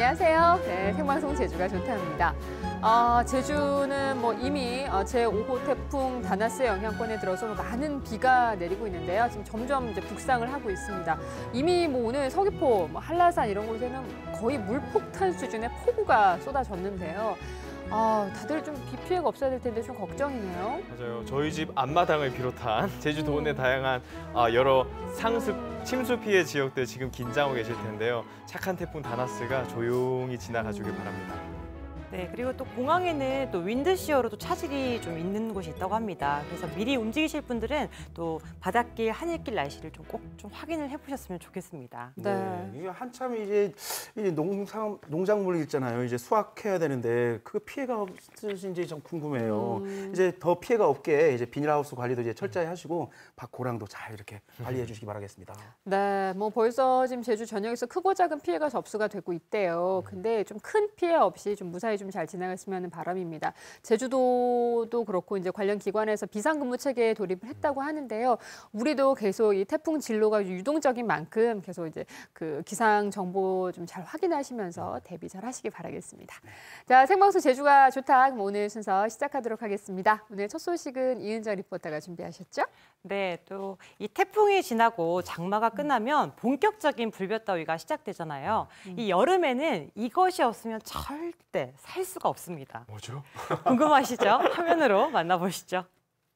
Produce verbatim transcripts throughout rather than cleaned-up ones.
안녕하세요. 네, 생방송 제주가 좋답니다. 아, 제주는 뭐 이미 제오 호 태풍 다나스의 영향권에 들어서 많은 비가 내리고 있는데요. 지금 점점 이제 북상을 하고 있습니다. 이미 뭐 오늘 서귀포, 뭐 한라산 이런 곳에는 거의 물폭탄 수준의 폭우가 쏟아졌는데요. 아, 다들 좀 비 피해가 없어야 될 텐데 좀 걱정이네요. 맞아요. 저희 집 앞마당을 비롯한 제주도 내 다양한 여러 상습, 침수 피해 지역들 지금 긴장하고 계실 텐데요. 착한 태풍 다나스가 조용히 지나가주길 바랍니다. 네, 그리고 또 공항에는 또 윈드시어로도 차질이 좀 있는 곳이 있다고 합니다. 그래서 미리 움직이실 분들은 또 바닷길, 하늘길 날씨를 좀 꼭 좀 확인을 해보셨으면 좋겠습니다. 네. 네. 이게 한참 이제 이 농상 농작물 있잖아요. 이제 수확해야 되는데 그 피해가 없으신지 좀 궁금해요. 음. 이제 더 피해가 없게 이제 비닐하우스 관리도 이제 철저히 하시고 밭고랑도 잘 이렇게 관리해 주시기 바라겠습니다. 네, 뭐 벌써 지금 제주 전역에서 크고 작은 피해가 접수가 되고 있대요. 근데 좀 큰 피해 없이 좀 무사히 좀 잘 지나갔으면 하는 바람입니다. 제주도도 그렇고 이제 관련 기관에서 비상근무 체계에 돌입을 했다고 하는데요. 우리도 계속 이 태풍 진로가 유동적인 만큼 계속 이제 그 기상 정보 좀 잘 확인하시면서 대비 잘 하시기 바라겠습니다. 자, 생방송 제주가 좋다. 그럼 오늘 순서 시작하도록 하겠습니다. 오늘 첫 소식은 이은정 리포터가 준비하셨죠? 네, 또 이 태풍이 지나고 장마가 끝나면 본격적인 불볕더위가 시작되잖아요. 음. 이 여름에는 이것이 없으면 절대 살 수가 없습니다. 뭐죠? 궁금하시죠? 화면으로 만나보시죠.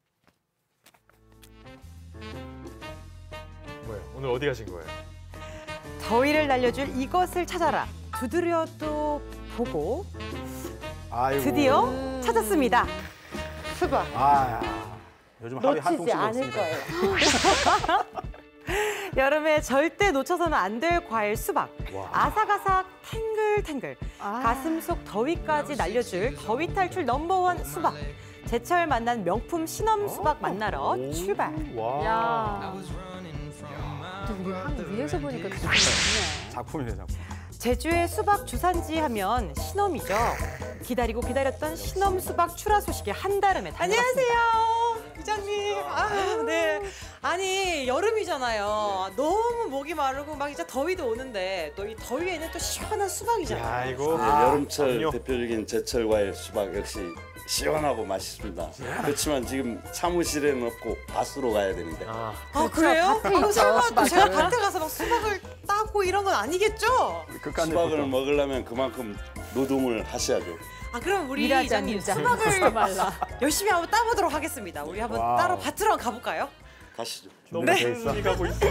뭐예요? 오늘 어디 가신 거예요? 더위를 날려줄 이것을 찾아라. 두드려도 보고 아이고. 드디어 찾았습니다. 수박. 아, 요즘 하루에 한 놓치지 통씩 않을 먹습니다. 거예요. 여름에 절대 놓쳐서는 안 될 과일 수박. 와. 아삭아삭 탱글탱글. 아. 가슴 속 더위까지 날려줄 더위 탈출 넘버원 수박. 제철 만난 명품 신엄 수박 만나러 오. 출발. 와. 야. 또 우리 한국 위에서 보니까 되게 좋네. 작품이네, 작품. 제주의 수박 주산지 하면 신엄이죠. 기다리고 기다렸던 신엄 수박 출하 소식에 한달음에 안녕하세요, 기자님. 아, 네. 아니 여름이잖아요. 너무 목이 마르고 막 이제 더위도 오는데 또 이 더위에는 또 시원한 수박이잖아요. 야, 이거. 네, 여름철 압력. 대표적인 제철 과일 수박 역시 시원하고 맛있습니다. 그렇지만 지금 사무실에는 없고 밭으로 가야 되는데. 아, 아 그래요? 밭에 아, 있죠, 설마 또 수박을. 제가 밭에 가서 막 수박을 따고 이런 건 아니겠죠? 끝까지 수박을 먹으려면 그만큼 노동을 하셔야죠. 아 그럼 우리 일하지 이장님 않는 자. 수박을 말라. 열심히 한번 따보도록 하겠습니다. 우리 한번 와우. 따러 밭으로 한번 가볼까요? 가시죠. 너무 네. 충분히 가고 있어요.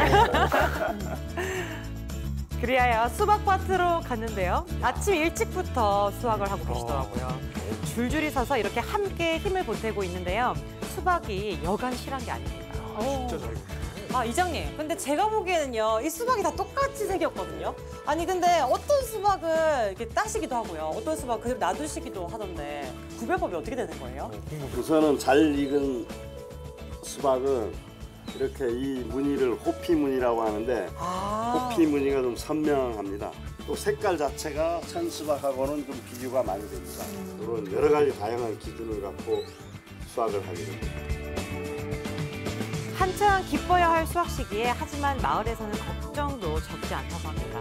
그리하여 수박밭으로 갔는데요. 아침 일찍부터 수확을 하고 계시더라고요. 줄줄이 서서 이렇게 함께 힘을 보태고 있는데요. 수박이 여간 실한 게 아닙니다. 진짜 잘 익었네. 아 이장님, 근데 제가 보기에는요 이 수박이 다 똑같이 생겼거든요. 아니 근데 어떤 수박은 이렇게 따시기도 하고요, 어떤 수박 그대로 놔두시기도 하던데 구별법이 어떻게 되는 거예요? 우선은 잘 익은 수박은 이렇게 이 무늬를 호피 무늬라고 하는데 아, 호피 무늬가 좀 선명합니다. 또 색깔 자체가 천 수박하고는 좀 비교가 많이 됩니다. 이런 여러 가지 다양한 기준을 갖고 수확을 하게 됩니다. 한창 기뻐야 할 수확 시기에 하지만 마을에서는 걱정도 적지 않다고 합니다.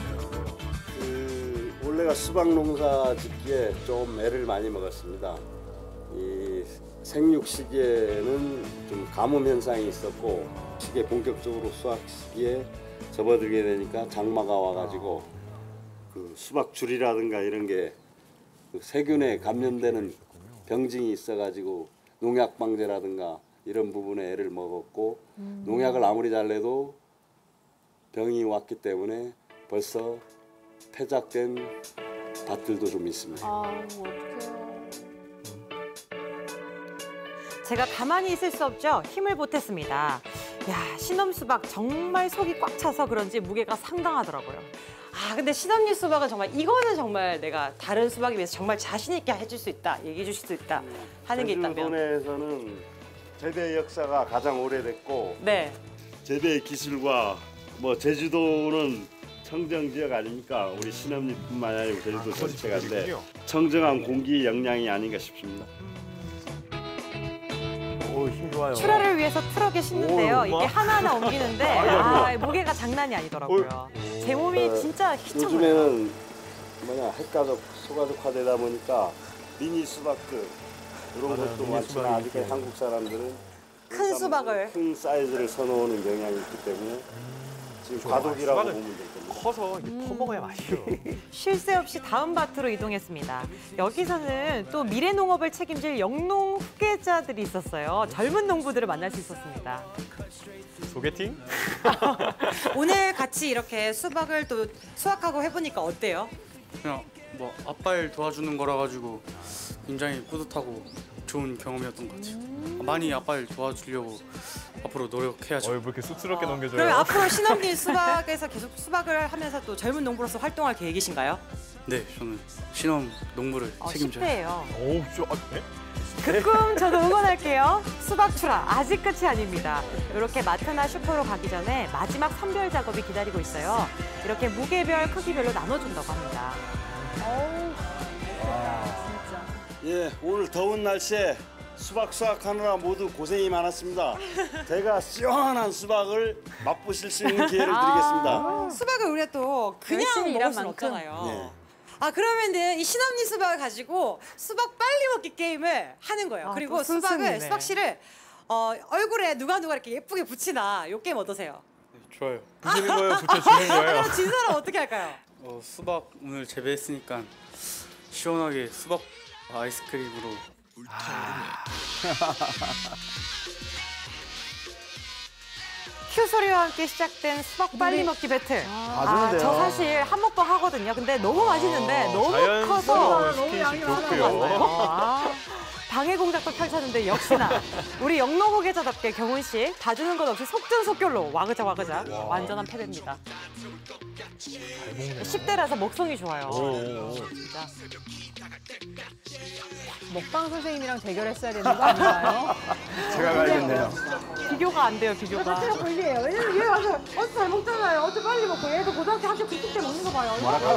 그 원래가 수박 농사 짓기에 좀 애를 많이 먹었습니다. 이 생육 시기에는 좀 가뭄 현상이 있었고 시기에 본격적으로 수확 시기에 접어들게 되니까 장마가 와가지고 그 수박 줄이라든가 이런 게 그 세균에 감염되는 병증이 있어가지고 농약 방제라든가 이런 부분에 애를 먹었고 음. 농약을 아무리 잘 내도 병이 왔기 때문에 벌써 폐작된 밭들도 좀 있습니다. 아, 어떡해요. 제가 가만히 있을 수 없죠. 힘을 보탰습니다. 야, 신엄 수박 정말 속이 꽉 차서 그런지 무게가 상당하더라고요. 아 근데 신엄리 수박은 정말 이거는 정말 내가 다른 수박에 비해서 정말 자신 있게 해줄 수 있다, 얘기해 주실 수 있다 하는 게 있다면. 제주도내에서는 재배 역사가 가장 오래됐고 네. 재배 기술과 뭐 제주도는 청정 지역 아닙니까? 우리 신엄리뿐만 아니고 제주도 전체가인데 청정한 공기 영양이 아닌가 싶습니다. 오, 힘 좋아요. 출하를 위해서 트럭에 싣는데요. 오, 이게 엄마. 하나하나 옮기는데 아, 무게가 장난이 아니더라고요. 제 몸이 진짜 휘청거려요. 요즘에는 뭐냐 핵가족, 소가족화되다 보니까 미니 수박들 이런 맞아요, 것도 미니 많지만 수박이 아직까지 이렇게. 한국 사람들은 큰 수박을. 큰 사이즈를 선호하는 경향이 있기 때문에 지금 좋아. 과도기라고 수박은 보면 될 겁니다. 커서 이렇게 퍼먹어야 맛있죠. 쉴 새 없이 다음 밭으로 이동했습니다. 여기서는 또 미래 농업을 책임질 영농 후계자들이 있었어요. 젊은 농부들을 만날 수 있었습니다. 소개팅? 오늘 같이 이렇게 수박을 또 수확하고 해보니까 어때요? 그냥 뭐 아빠일 도와주는 거라 가지고 굉장히 뿌듯하고 좋은 경험이었던 것 같아요. 많이 아빠일 도와주려고 앞으로 노력해야죠. 어이, 뭐 이렇게 쑥스럽게 넘겨줘요. 그러면 앞으로 신혼기 수박에서 계속 수박을 하면서 또 젊은 농부로서 활동할 계획이신가요? 네, 저는 신혼 농부를 어, 책임져요. 십 대예요. 오, 저, 아, 네? 그 꿈 저도 응원할게요. 수박 출하 아직 끝이 아닙니다. 이렇게 마트나 슈퍼로 가기 전에 마지막 선별 작업이 기다리고 있어요. 이렇게 무게별, 크기별로 나눠준다고 합니다. 어우, 진짜. 예, 오늘 더운 날씨에 수박 수확하느라 모두 고생이 많았습니다. 제가 시원한 수박을 맛보실 수 있는 기회를 드리겠습니다. 수박을 우리가 또 그냥 열심히 먹을 일한 순 만큼. 없잖아요. 네. 아 그러면은 이 신언니 수박을 가지고 수박 빨리 먹기 게임을 하는 거예요. 아, 그리고 또 수박을 순순이네. 수박씨를 어, 얼굴에 누가 누가 이렇게 예쁘게 붙이나 요 게임 어떠세요? 네, 좋아요. 부시는 거예요? 붙여주는 거예요? 그럼 진 사람 어떻게 할까요? 어, 수박 오늘 재배했으니까 시원하게 수박 아이스크림으로 큐 소리와 함께 시작된 수박 빨리 먹기 배틀. 아, 봐주는데요. 저 사실 한몫방 하거든요. 근데 너무 맛있는데 너무 커서 자연스러운 스킨십 좋고요. 아, 방해 공작도 펼쳤는데 역시나 우리 영농 후계자답게 경훈 씨 봐주는 것 없이 속전속결로 와그작 와그작 완전한 패배입니다. 십 대라서 먹성이 좋아요. 진짜. 먹방 선생님이랑 대결했어야 되는 거 아닌가요? 제가 가야겠네요. 비교가 안 돼요, 비교가. 걸리예요. 왜냐면 얘 와서 어제 잘 먹잖아요. 어제 빨리 먹고 얘도 고등학교 학교 급식 때 먹는 거 봐요.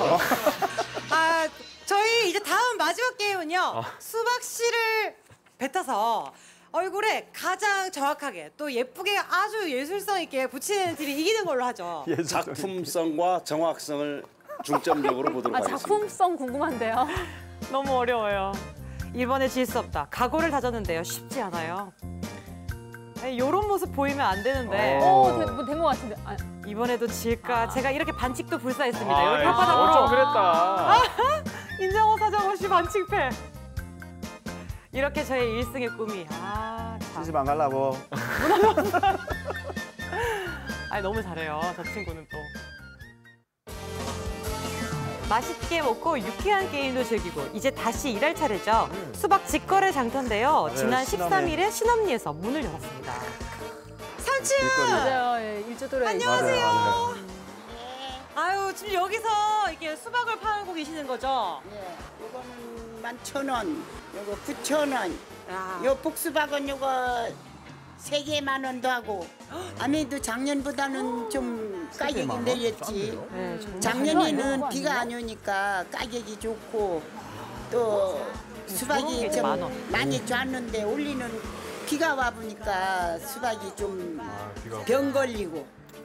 아 저희 이제 다음 마지막 게임은요. 수박 씨를 뱉어서 얼굴에 가장 정확하게 또 예쁘게 아주 예술성 있게 붙이는 팀이 이기는 걸로 하죠. 작품성과 정확성을 중점적으로 보도록 아, 하겠습니다. 작품성 궁금한데요. 너무 어려워요. 이번에 질 수 없다. 각오를 다졌는데요. 쉽지 않아요. 이런 모습 보이면 안 되는데 오, 된 것 같은데. 아, 이번에도 질까? 아. 제가 이렇게 반칙도 불사했습니다. 아, 이렇게 좀 혓바닥으로 그랬다. 인정호 사정호 씨 반칙패. 이렇게 저의 일승의 꿈이 아, 참. 시집 안 가려고. 아니 너무 잘해요. 저 친구는 또. 맛있게 먹고 유쾌한 게임도 즐기고 이제 다시 일할 차례죠. 수박 직거래 장터인데요. 지난 신업리. 십삼 일에 신업리에서 문을 열었습니다. 삼촌! 맞아요. 예, 일주도로 안녕하세요. 맞아요. 아유 지금 여기서 이렇게 수박을 팔고 계시는 거죠? 예, 요거는 만 천 원, 요거 구천 원, 야. 요 복수박은 요거 세 개 만 원도 하고, 아무래도 작년보다는 좀 가격이 내렸지. 네, 정말 작년에는 비가 안 오니까 가격이 좋고 또 수박이 게 좀 만 원. 많이 좋았는데 올리는 비가 와 보니까 수박이 좀 비가 병 걸리고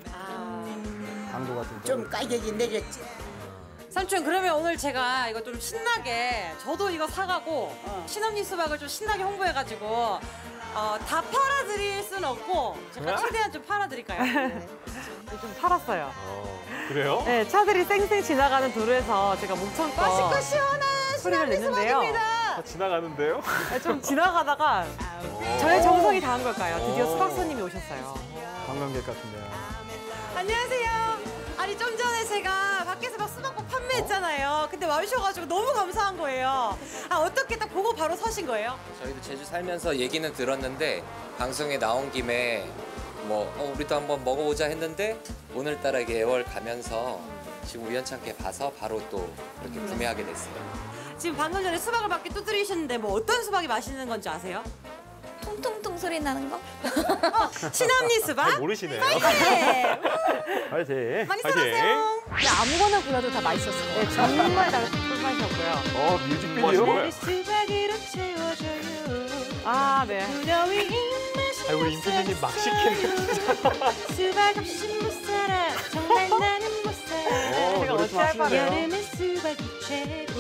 강도 같은 거. 좀 가격이 내렸지. 삼촌 그러면 오늘 제가 이거 좀 신나게 저도 이거 사가고 어. 신언니 수박을 좀 신나게 홍보해가지고 어, 다 팔아드릴 순 없고 제가 최대한 좀 팔아드릴까요? 좀 팔았어요. 어, 그래요? 네, 차들이 쌩쌩 지나가는 도로에서 제가 목청껏 맛있고 시원한 소리를 신언니 냈는데요. 수박입니다. 다 지나가는데요? 네, 좀 지나가다가 저의 정성이 다한 걸까요? 드디어 수박 손님이 오셨어요. 관광객 같은데요. 안녕하세요. 아니 좀 전에 제가 밖에서 막 수박국 판매했잖아요. 근데 와주셔가지고 너무 감사한 거예요. 아 어떻게 딱 보고 바로 서신 거예요? 저희도 제주 살면서 얘기는 들었는데 방송에 나온 김에 뭐 어, 우리도 한번 먹어보자 했는데 오늘따라 이게 애월 가면서 지금 우연찮게 봐서 바로 또 이렇게 구매하게 됐어요. 지금 방금 전에 수박을 밖에 두드리셨는데 뭐 어떤 수박이 맛있는 건지 아세요? 통통통 소리 나는 거? 신언니 수박? 모르시네요. 네. 화이팅. 많이 파이팅. 사랑하세요. 그냥 아무거나 골라도 다 맛있었어요. 네, 정말 잘 꿀맛이었고요. 어, 뮤직비디오. 수박으로 채워줘요. 아, 네. 무더위 입맛이 아, 우리 임피디님 막 시키는 수박 없이 못 살아. 정말 나는 못 살아. 어, 제가 노래 어, 짧아요. 여름엔 수박이 최고.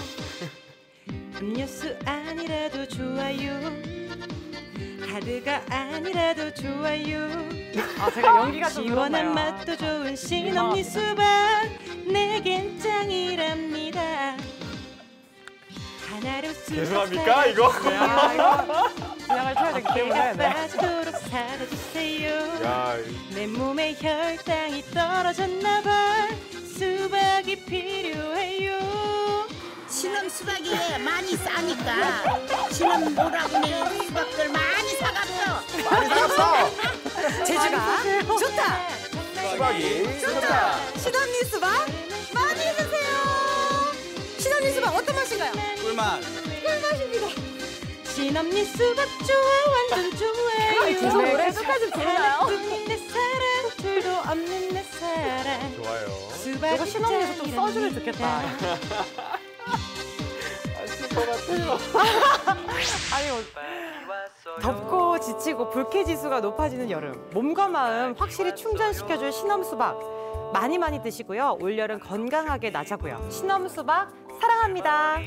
음료수 아니라도 좋아요. 카드가 아니라도 좋아요. 아, 제가 연기가 좀 시원한 늘었나요? 맛도 좋은 신언니 수박 내겐 짱이랍니다. 하나로 수박 죄송합니까 이거? 야, 이거 진양을 쳐야 되기 때문에. 네. 빠지도록 살아주세요. 야, 내 몸에 혈당이 떨어졌나봐. 수박이 필요해요. 신혼 수박이 많이 싸니까 신혼 뭐라고네 수박들 많이 사갔어. 많이 사갔어. 제주가 좋다. 수박이 좋다. 신언니 수박 많이 드세요. 신언니 수박 어떤 맛인가요? 꿀맛. 꿀맛입니다. 신언니 수박 좋아 완전 좋아요. 계속 노래 끝까지 부르나요? 하나뿐인 내 사랑 둘도 없는 내 사랑. 좋아요. 수박이 이거 신혼에서 좀 써주면 짱이랍니다. 좋겠다. 아실 것 같아요. 아니, 뭐, 덥고 지치고 불쾌지수가 높아지는 여름. 몸과 마음 확실히 충전시켜줄 신엄수박. 많이 많이 드시고요. 올여름 건강하게 나자고요. 신엄수박 사랑합니다.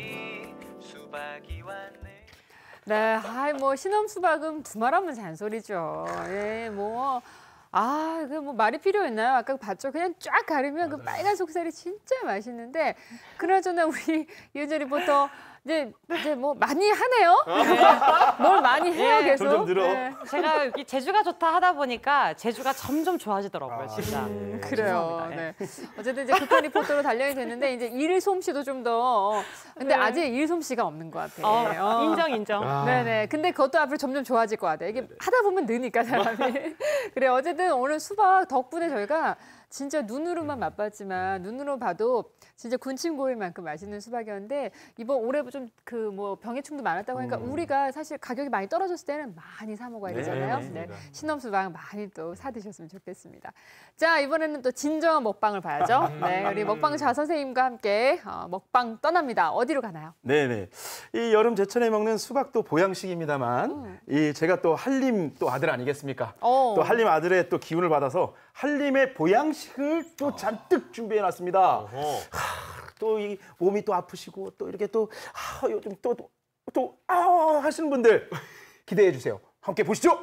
네, 아이 뭐 신혼 수박은 두말하면 잔소리죠. 예, 뭐. 아, 그 뭐 말이 필요했나요? 아까 봤죠? 그냥 쫙 가르면 그 빨간 속살이 진짜 맛있는데, 그나저나 우리 이은재 리포터 이제 이제 뭐 많이 하네요. 네. 뭘 많이 해요 예, 계속. 점점 늘어. 네. 제가 이 제주가 좋다 하다 보니까 제주가 점점 좋아지더라고요, 진짜. 음, 그래요. 죄송합니다. 네. 어쨌든 이제 급한 리포터로 단련이 됐는데 이제 일 솜씨도 좀 더. 근데 네. 아직 일 솜씨가 없는 것 같아요. 어, 인정, 인정. 아. 네네. 근데 그것도 앞으로 점점 좋아질 것 같아요. 이게 하다 보면 느니까 사람이. 그래 어쨌든 오늘 수박 덕분에 저희가 진짜 눈으로만 맛봤지만 눈으로 봐도 진짜 군침 고일 만큼 맛있는 수박이었는데 이번 올해 좀 그 뭐 병해충도 많았다고 하니까 음. 우리가 사실 가격이 많이 떨어졌을 때는 많이 사 먹어야 네, 되잖아요. 맞습니다. 네. 신혼 수박 많이 또 사 드셨으면 좋겠습니다. 자 이번에는 또 진정한 먹방을 봐야죠. 네, 우리 먹방자 선생님과 함께 어, 먹방 떠납니다. 어디로 가나요? 네네. 이 여름 제철에 먹는 수박도 보양식입니다만, 음. 이 제가 또 한림 또 아들 아니겠습니까? 어. 또 한림 아들의 또 기운을 받아서 한림의 보양식을 또 잔뜩 준비해놨습니다. 어허. 또 이 몸이 또 아프시고 또 이렇게 또 아, 요즘 또또 아, 하시는 분들 기대해 주세요. 함께 보시죠.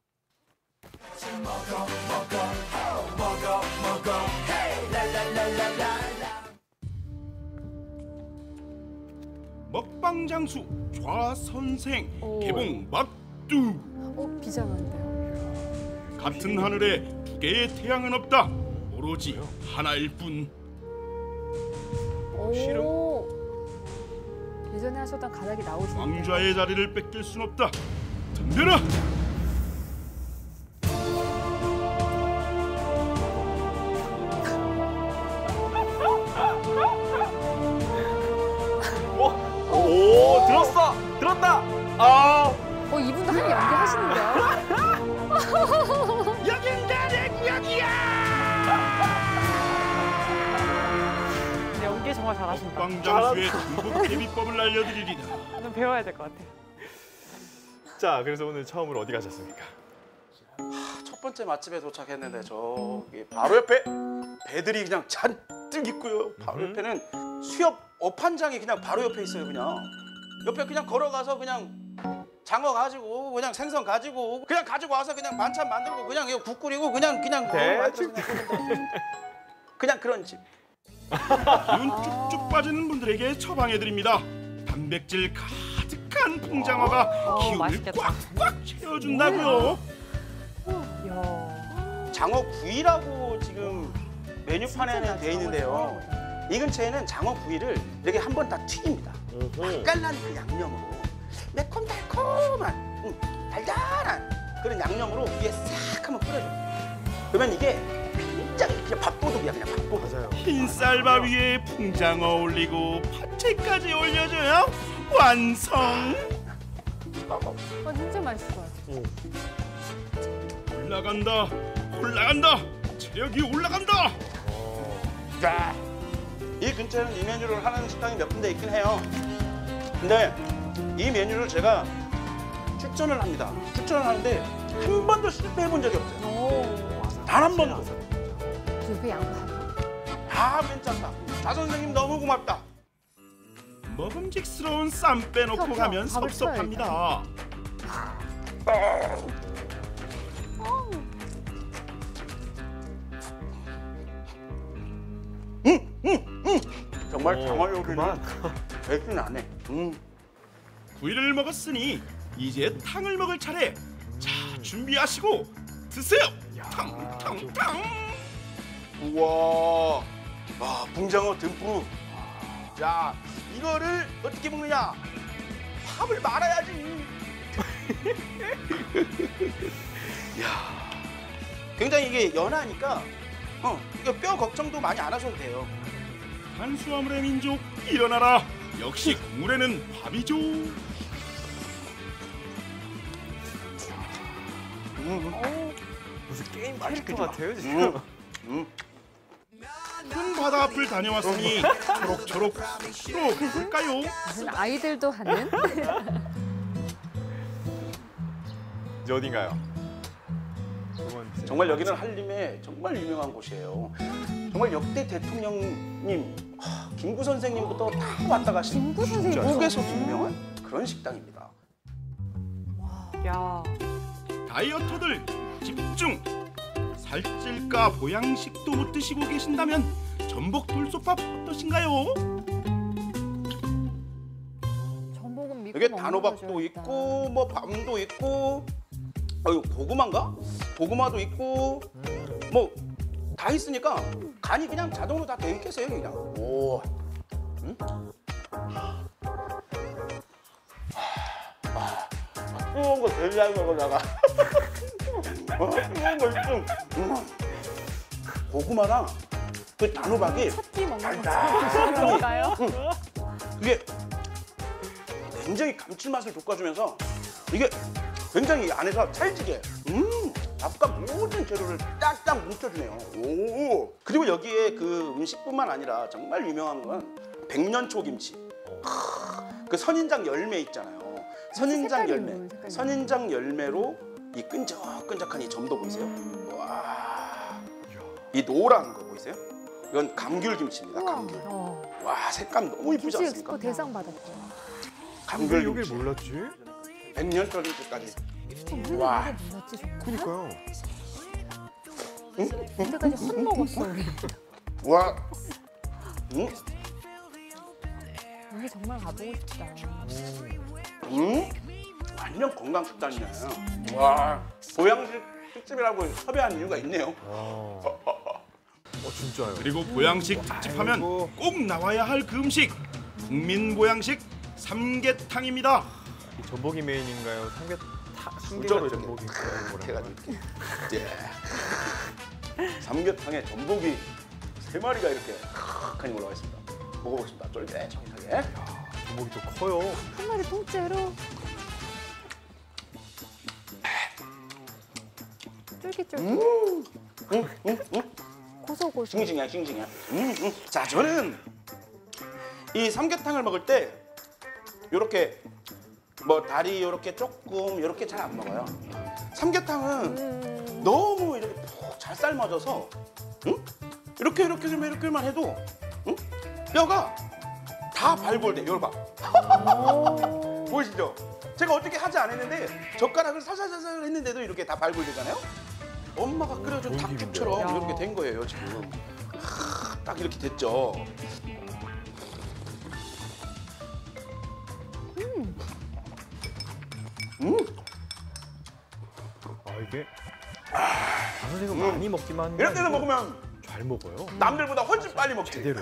먹방 장수 좌선생 오. 개봉 막두. 어 비장한데요. 같은 하늘에 두 개의 태양은 없다. 오로지 하나일 뿐. 오. 예전에 하셨던 가닥이 나오시네요. 왕좌의 자리를 뺏길 순 없다. 덤벼라. 오, 들었어, 들었다. 아, 어 이분도 한 연기 하시는데요. 여긴 내 구역이야. 연기 정말 잘하신다. 먹방 장수의 중국 대비법을 알려드리리라. 좀 배워야 될 것 같아. 자, 그래서 오늘 처음으로 어디 가셨습니까? 첫 번째 맛집에 도착했는데 저기 바로 옆에 배들이 그냥 잔뜩 있고요. 바로 음. 옆에는 수협 어판장이 그냥 바로 옆에 있어요. 그냥 옆에 그냥 걸어가서 그냥 장어 가지고 그냥 생선 가지고 그냥 가지고 와서 그냥 반찬 만들고 그냥 이거 국 끓이고 그냥 그냥 대충. 그냥 그런 집. 기운 쭉쭉 빠지는 분들에게 처방해드립니다. 단백질 가득한 풍장어가 어, 기운을 맛있겠다. 꽉꽉 채워준다고요. 이야. 장어 구이라고 지금 메뉴판에는 돼 있는데요. 이 근처에는 장어 구이를 이렇게 한 번 다 튀깁니다. 맛깔난 그 양념으로 매콤달콤한 음, 달달한 그런 양념으로 위에 싹 한번 뿌려줘요. 그러면 이게 굉장히 그냥 밥도둑이야. 그냥 밥도둑. 맞아요. 흰 쌀밥 위에 풍장어 올리고 파채까지 올려줘요. 완성. 어 진짜 맛있을 것 같아요. 올라간다. 올라간다. 체력이 올라간다. 자, 이 근처에는 이 메뉴를 하는 식당이 몇 군데 있긴 해요. 근데 이 메뉴를 제가 추천을 합니다. 추천을 하는데 한 번도 실패해 본 적이 없어요. 단 한 번도. 옆에 양파. 아 괜찮다. 자 선생님 너무 고맙다. 먹음직스러운 쌈 빼놓고 펴, 펴. 가면 밥을 섭섭합니다. 정말 오, 장어 요리는 그만. 맥주 나네. 음. 구이를 먹었으니 이제 탕을 먹을 차례. 자, 준비하시고 드세요. 탕, 탕, 탕. 우와. 와 붕장어 듬뿍. 자 이거를 어떻게 먹느냐? 밥을 말아야지. 야, 굉장히 이게 연하니까 어 이거 뼈 걱정도 많이 안 하셔도 돼요. 탄수화물의 민족 일어나라. 역시 국물에는 밥이죠. 무슨 게임 캐릭터 같아요 지금. 음. 큰 바다 앞을 다녀왔으니 초록초록 또 볼까요? 무슨 아이들도 하는? 이제 어딘가요? 이건 이제 정말 여기는 한림의 정말 유명한 곳이에요. 정말 역대 대통령님, 하, 김구 선생님부터 다 왔다 가신 김구 선생님 한국에서도 유명한 그런 식당입니다. 야. 다이어터들 집중! 살찔까 보양식도 못 드시고 계신다면 전복 돌솥밥 어떠신가요? 전복은 믿고 여기 먹는 단호박도 거죠, 일단. 있고 뭐 밤도 있고 어유 고구마인가? 고구마도 있고 뭐 다 있으니까 간이 그냥 자동으로 다 돼 있겠어요 그냥. 오. 응? 아, 뜨거운 거 제일 잘 먹으다가 어, 뜨거운 거 있음. 음. 고구마랑 그 단호박이 첫끼 먹는 달달하니 건가요? 이게 굉장히 감칠맛을 돋궈주면서 이게 굉장히 안에서 찰지게 음 밥과 모든 재료를 딱딱 뭉쳐주네요. 오 그리고 여기에 그 음식뿐만 아니라 정말 유명한 건 백년초 김치. 크, 그 선인장 열매 있잖아요. 선인장 색깔이 열매, 있는 색깔이 선인장 열매로 이 끈적끈적한 이 점도 보이세요? 와, 이 노란 거 보이세요? 이건 감귤 김치입니다. 감귤. 어. 와 색감 너무 이쁘지 김치 않습니까? 엑스포 대상 받았대요. 감귤 여길 김치. 몰랐지? 백년짜리 김치까지. 우리는 와. 이게 몰랐지 정말. 그니까요. 이때까지 헛 먹었어 우리. 와. 음? 여기 정말 가보고 싶다. 음? 완전 건강 식단이네. 와. 보양식 특집이라고 섭외한 이유가 있네요. 어, 진짜요. 그리고 보양식 특집하면 아이고. 꼭 나와야 할 그 음식 국민 보양식 삼계탕입니다. 이 전복이 메인인가요? 삼계 타, 진짜로 삼계가 이렇게 전복인가요? 해가지고 이렇게. 예. 삼계탕에 전복이 세 마리가 이렇게 칵하니 올라가 있습니다. 먹어보겠습니다. 쫄깃쫄깃하게. 전복이 또 커요. 한 마리 통째로 쫄깃쫄깃. 음, 음, 음, 음. 고소고소. 싱싱해, 싱싱해. 음, 음. 자, 저는 이 삼계탕을 먹을 때 이렇게 뭐 다리 이렇게 조금 이렇게 잘 안 먹어요. 삼계탕은 음. 너무 이렇게 푹 잘 삶아져서 응? 이렇게 이렇게 좀 이렇게만 해도 응? 뼈가 다 발골돼. 이걸 봐. 보이시죠? 제가 어떻게 하지 않았는데 젓가락을 살살살살 했는데도 이렇게 다 발골되잖아요. 엄마가 끓여준 닭죽처럼 이렇게 된 거예요 지금. 하, 딱 이렇게 됐죠. 음. 아 이게 아 선생님 음. 많이 먹기만 하는 게 이럴 때는 아니고 먹으면 잘 먹어요. 남들보다 훨씬 빨리 먹지. 제대로.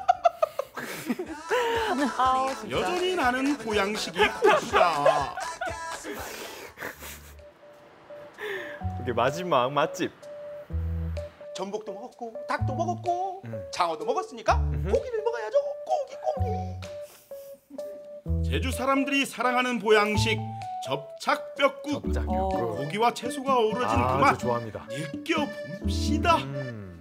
아, 진짜. 여전히 나는 보양식이 꽃이다. 이게 마지막 맛집. 전복도 먹었고 닭도 먹었고 음. 장어도 먹었으니까 음흠. 고기를 먹어야죠. 고기 고기. 제주 사람들이 사랑하는 보양식 접착뼈국. 접착 어. 육구. 고기와 채소가 어우러진 그 아, 맛 저 좋아합니다. 느껴봅시다. 음.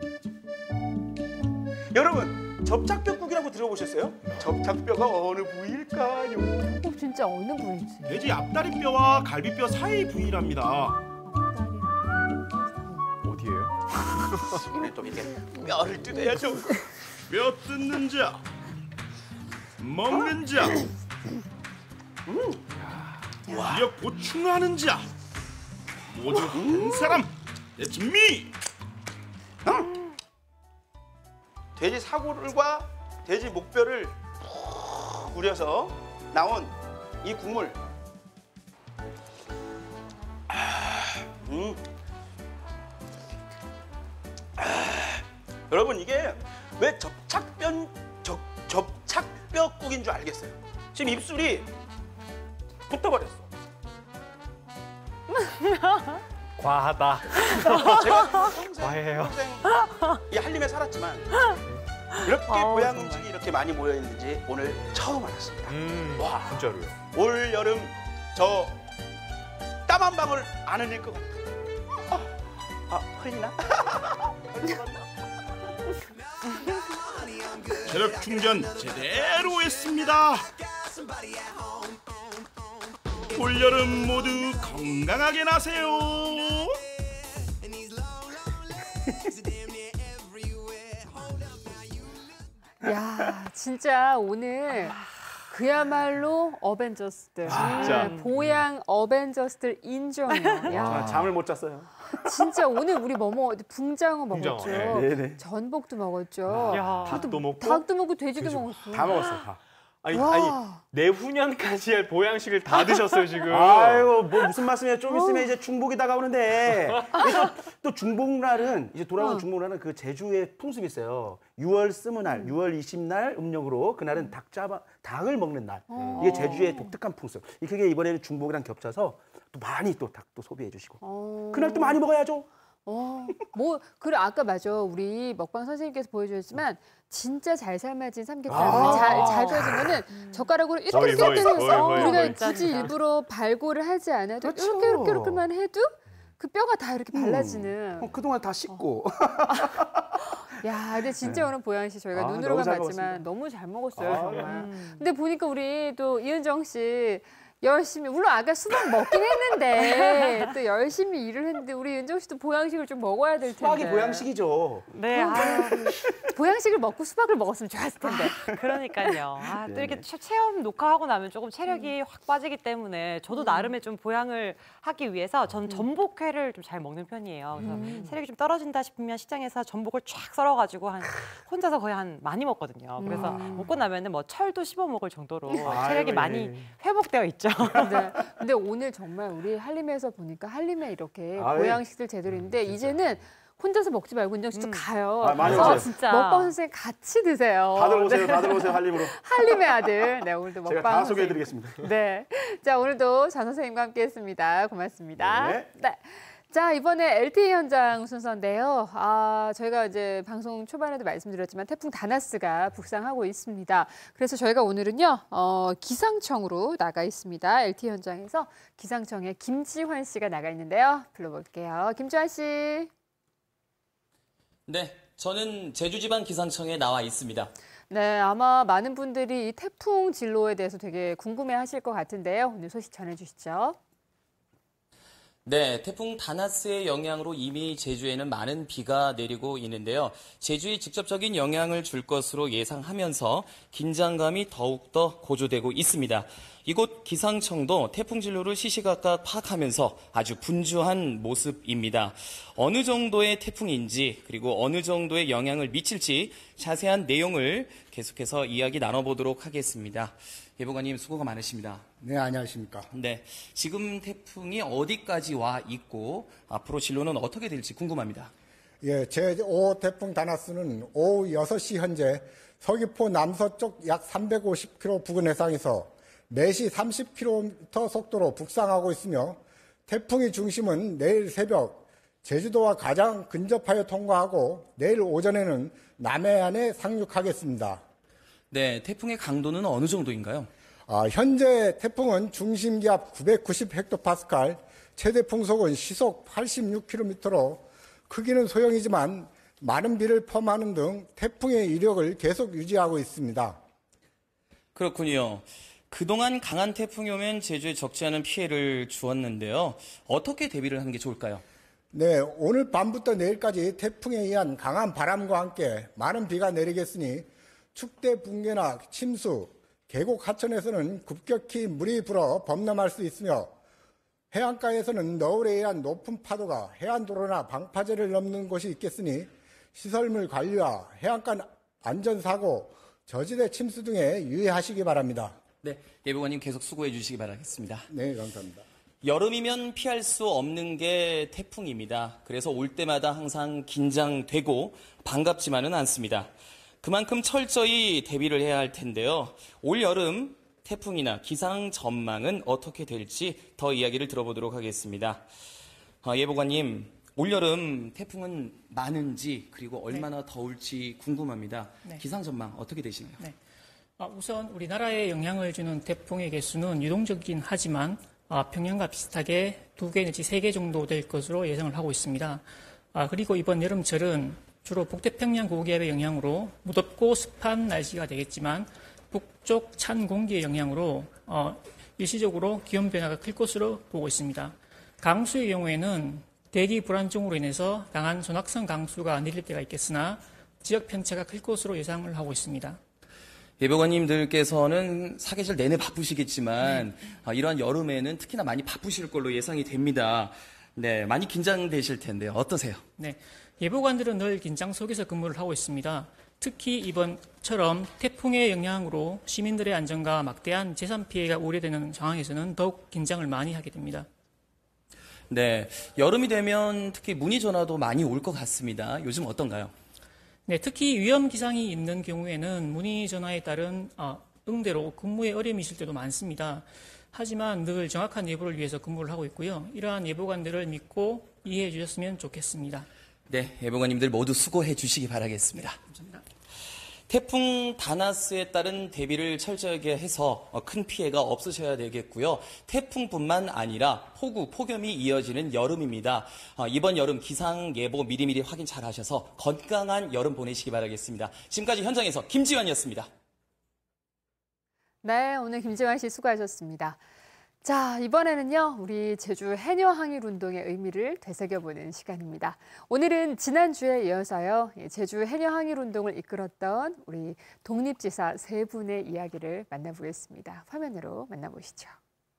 여러분 접착뼈국이라고 들어보셨어요? 접착뼈가 어느 부위일까요? 어, 진짜 어느 부위지? 돼지 앞다리뼈와 갈비뼈 사이 부위랍니다. 어디예요? 우리 또 이렇게 뼈를 뜯어야죠. 뼈 뜯는 자, 먹는 자, 위력 보충하는 자, 모두 한 사람. It's me. 돼지 사골과 돼지 목뼈를 푹 우려서 나온 이 국물. 아, 음. 아, 여러분 이게 왜 접착뼈 접, 접착뼈국인 줄 알겠어요. 지금 입술이 붙어버렸어. 과하다. 제가 평생, 과해요. 평생 이 한림에 살았지만 이렇게 아우, 보양 정말. 음식이 이렇게 많이 모여 있는지 오늘 처음 알았습니다. 음, 와. 진짜로요. 올 여름 저 땀 한 방울 안 흘릴 것 같아. 아, 아 흘리나? 체력 충전 제대로 했습니다. 올여름 모두 건강하게 나세요. 야, 진짜 오늘 그야말로 어벤져스들. 진짜. 음, 보양 어벤져스들 인정이요. 야, 아, 잠을 못 잤어요. 진짜 오늘 우리 뭐 먹었죠? 붕장어 붕장어, 먹었죠. 네. 네네. 전복도 먹었죠. 야. 닭도 먹고 닭도 먹고 돼지도 돼지고. 먹었어. 다 먹었어요. 다. 아니, 와. 아니 내후년까지 할 보양식을 다 드셨어요 지금. 아이고 뭐 무슨 말씀이에요? 좀 있으면 이제 중복이 다가오는데 이제 또, 또 중복날은 이제 돌아오는 어. 중복날은 그 제주의 풍습이 있어요. 유월 스무 날, 유월 이십 날 음력으로 그날은 닭 잡아 닭을 먹는 날. 어. 이게 제주의 독특한 풍습. 그게 이번에는 중복이랑 겹쳐서 또 많이 또 닭도 소비해 주시고 어. 그날 또 많이 먹어야죠. 어, 뭐 그래 아까 맞아 우리 먹방 선생님께서 보여주셨지만 진짜 잘 삶아진 삼겹살 아. 잘, 잘 펴지면은 젓가락으로 이렇게 거의, 이렇게 거의, 해서 거의, 거의, 우리가 거의. 굳이 일부러 발골을 하지 않아도 그렇죠. 이렇게 이렇게 이렇게만 해도 그 뼈가 다 이렇게 발라지는. 어, 그동안 다 씻고. 야, 근데 진짜 오늘 보양식 저희가 아, 눈으로만 너무 잘 봤지만 먹었습니다. 너무 잘 먹었어요 아, 정말. 음. 근데 보니까 우리 또 이은정 씨. 열심히 물론 아까 수박 먹긴 했는데 또 열심히 일을 했는데 우리 윤정 씨도 보양식을 좀 먹어야 될 텐데. 수박이 보양식이죠. 네, 아유, 보양식을 먹고 수박을 먹었으면 좋았을 텐데. 그러니까요. 아, 또 네네. 이렇게 체- 체험 녹화하고 나면 조금 체력이 확 빠지기 때문에 저도 나름의 좀 보양을 하기 위해서 전 전복회를 좀 잘 먹는 편이에요. 그래서 음. 체력이 좀 떨어진다 싶으면 시장에서 전복을 쫙 썰어가지고 한 혼자서 거의 한 많이 먹거든요. 그래서 음. 먹고 나면은 뭐 철도 씹어 먹을 정도로 아이고, 체력이 예. 많이 회복되어 있죠. 네. 근데 오늘 정말 우리 한림에서 보니까 한림에 이렇게 아, 예. 보양식들 제대로 있는데 이제는 혼자서 먹지 말고 은정 씨도 음. 가요. 아, 많이 가서 오세요. 진짜. 먹방 선생님 같이 드세요. 다들 오세요. 네. 다들 오세요. 한림으로. 한림의 아들. 네, 오늘도 먹방 제가 다 선생님. 소개해드리겠습니다. 네. 자, 오늘도 전 선생님과 함께했습니다. 고맙습니다. 네. 네. 자, 이번에 엘티이 현장 순서인데요. 아, 저희가 이제 방송 초반에도 말씀드렸지만 태풍 다나스가 북상하고 있습니다. 그래서 저희가 오늘은요, 어, 기상청으로 나가 있습니다. 엘티이 현장에서 기상청에 김지환 씨가 나가 있는데요. 불러볼게요. 김지환 씨. 네, 저는 제주지방기상청에 나와 있습니다. 네, 아마 많은 분들이 이 태풍 진로에 대해서 되게 궁금해 하실 것 같은데요. 오늘 소식 전해주시죠. 네, 태풍 다나스의 영향으로 이미 제주에는 많은 비가 내리고 있는데요. 제주에 직접적인 영향을 줄 것으로 예상하면서 긴장감이 더욱더 고조되고 있습니다. 이곳 기상청도 태풍 진로를 시시각각 파악하면서 아주 분주한 모습입니다. 어느 정도의 태풍인지 그리고 어느 정도의 영향을 미칠지 자세한 내용을 계속해서 이야기 나눠보도록 하겠습니다. 예보관님 수고가 많으십니다. 네, 안녕하십니까. 네, 지금 태풍이 어디까지 와 있고 앞으로 진로는 어떻게 될지 궁금합니다. 예, 제오 태풍 다나스는 오후 여섯 시 현재 서귀포 남서쪽 약 삼백오십 킬로미터 부근 해상에서 매시 삼십 킬로미터 속도로 북상하고 있으며 태풍의 중심은 내일 새벽 제주도와 가장 근접하여 통과하고 내일 오전에는 남해안에 상륙하겠습니다. 네, 태풍의 강도는 어느 정도인가요? 아, 현재 태풍은 중심기압 구백구십 헥토파스칼, 최대 풍속은 시속 팔십육 킬로미터로 크기는 소형이지만 많은 비를 포함하는 등 태풍의 이력을 계속 유지하고 있습니다. 그렇군요. 그동안 강한 태풍이 오면 제주에 적지 않은 피해를 주었는데요. 어떻게 대비를 하는 게 좋을까요? 네, 오늘 밤부터 내일까지 태풍에 의한 강한 바람과 함께 많은 비가 내리겠으니 축대 붕괴나 침수, 계곡 하천에서는 급격히 물이 불어 범람할 수 있으며 해안가에서는 너울에 의한 높은 파도가 해안도로나 방파제를 넘는 곳이 있겠으니 시설물 관리와 해안가 안전사고, 저지대 침수 등에 유의하시기 바랍니다. 네, 예보관님 계속 수고해 주시기 바라겠습니다. 네, 감사합니다. 여름이면 피할 수 없는 게 태풍입니다. 그래서 올 때마다 항상 긴장되고 반갑지만은 않습니다. 그만큼 철저히 대비를 해야 할 텐데요. 올 여름 태풍이나 기상 전망은 어떻게 될지 더 이야기를 들어보도록 하겠습니다. 아, 예보관님, 올여름 태풍은 많은지 그리고 얼마나 네. 더울지 궁금합니다. 네. 기상 전망 어떻게 되시나요? 네. 아, 우선 우리나라에 영향을 주는 태풍의 개수는 유동적이긴 하지만 아, 평년과 비슷하게 두 개 내지 세 개 정도 될 것으로 예상을 하고 있습니다. 아, 그리고 이번 여름철은 주로 북태평양 고기압의 영향으로 무덥고 습한 날씨가 되겠지만 북쪽 찬 공기의 영향으로 어, 일시적으로 기온 변화가 클 것으로 보고 있습니다. 강수의 경우에는 대기 불안정으로 인해서 강한 전악성 강수가 내릴 때가 있겠으나 지역 편차가 클 것으로 예상을 하고 있습니다. 예보관님들께서는 사계절 내내 바쁘시겠지만 네. 아, 이러한 여름에는 특히나 많이 바쁘실 걸로 예상이 됩니다. 네, 많이 긴장되실 텐데요. 어떠세요? 네, 예보관들은 늘 긴장 속에서 근무를 하고 있습니다. 특히 이번처럼 태풍의 영향으로 시민들의 안전과 막대한 재산 피해가 우려되는 상황에서는 더욱 긴장을 많이 하게 됩니다. 네, 여름이 되면 특히 문의 전화도 많이 올 것 같습니다. 요즘 어떤가요? 네, 특히 위험 기상이 있는 경우에는 문의 전화에 따른 어, 응대로 근무에 어려움이 있을 때도 많습니다. 하지만 늘 정확한 예보를 위해서 근무를 하고 있고요. 이러한 예보관들을 믿고 이해해 주셨으면 좋겠습니다. 네, 예보관님들 모두 수고해 주시기 바라겠습니다. 감사합니다. 태풍 다나스에 따른 대비를 철저하게 해서 큰 피해가 없으셔야 되겠고요. 태풍뿐만 아니라 폭우, 폭염이 이어지는 여름입니다. 이번 여름 기상 예보 미리미리 확인 잘 하셔서 건강한 여름 보내시기 바라겠습니다. 지금까지 현장에서 김지환이었습니다. 네, 오늘 김지환 씨 수고하셨습니다. 자, 이번에는요, 우리 제주 해녀 항일 운동의 의미를 되새겨보는 시간입니다. 오늘은 지난주에 이어서요, 제주 해녀 항일 운동을 이끌었던 우리 독립지사 세 분의 이야기를 만나보겠습니다. 화면으로 만나보시죠.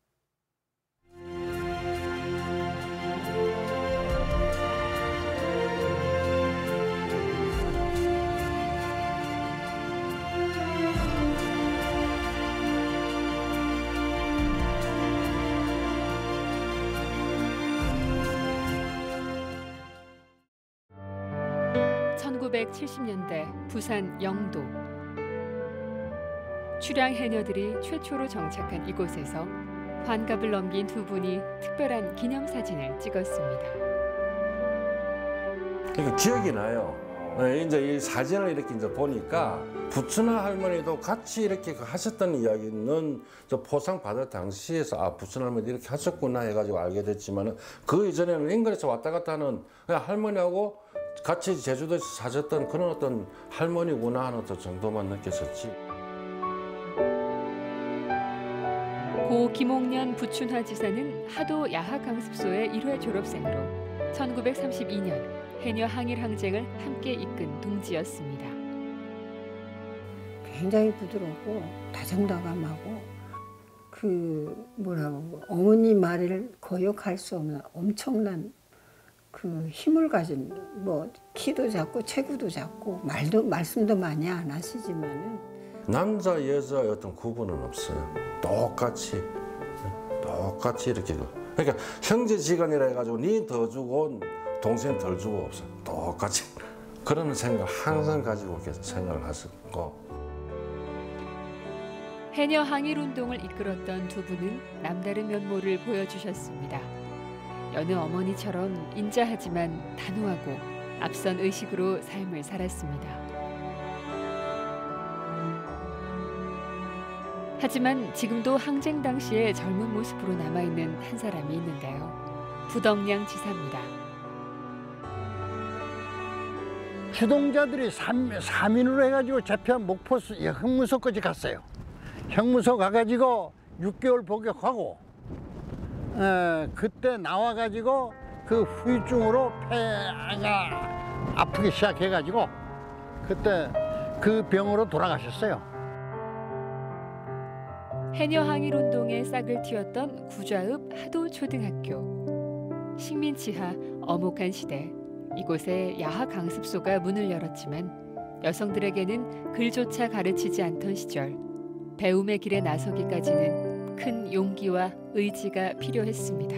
천구백칠십 년대 부산 영도. 출양 해녀들이 최초로 정착한 이곳에서 환갑을 넘긴 두 분이 특별한 기념사진을 찍었습니다. 그러니까 기억이 나요. 이제 이 사진을 이렇게 이제 보니까 부추나 할머니도 같이 이렇게 하셨던 이야기는 저 포상 받을 당시에서 아 부추나 할머니 이렇게 하셨구나 해가지고 알게 됐지만은 그 이전에는 인근에서 왔다 갔다 하는 그냥 할머니하고 같이 제주도에서 사셨던 그런 어떤 할머니구나 하는 정도만 느꼈었지. 고 김옥년 부춘하 지사는 하도 야학강습소의 일 회 졸업생으로 천구백삼십이 년 해녀 항일 항쟁을 함께 이끈 동지였습니다. 굉장히 부드럽고 다정다감하고 그 뭐라고 어머니 말을 거역할 수 없는 엄청난 그 힘을 가진 뭐 키도 작고 체구도 작고 말도 말씀도 많이 안 하시지만은 남자 여자의 어떤 구분은 없어요. 똑같이 똑같이 이렇게 그러니까 형제지간이라 해가지고 니 더 주고 동생 덜 주고 없어. 똑같이 그런 생각 항상 가지고 계속 생각을 하셨고. 해녀 항일 운동을 이끌었던 두 분은 남다른 면모를 보여주셨습니다. 여느 어머니처럼 인자하지만 단호하고 앞선 의식으로 삶을 살았습니다. 하지만 지금도 항쟁 당시의 젊은 모습으로 남아있는 한 사람이 있는데요. 부덕량 지사입니다. 주동자들이 삼 인으로 해가지고 잡혀한 목포 형무소까지 갔어요. 형무소 가가지고 육 개월 복역하고 에, 그때 나와가지고 그 후유증으로 폐가 아프기 시작해가지고 그때 그 병으로 돌아가셨어요. 해녀 항일운동에 싹을 틔웠던 구좌읍 하도초등학교. 식민지하 어목한 시대, 이곳에 야하 강습소가 문을 열었지만 여성들에게는 글조차 가르치지 않던 시절, 배움의 길에 나서기까지는 큰 용기와 의지가 필요했습니다.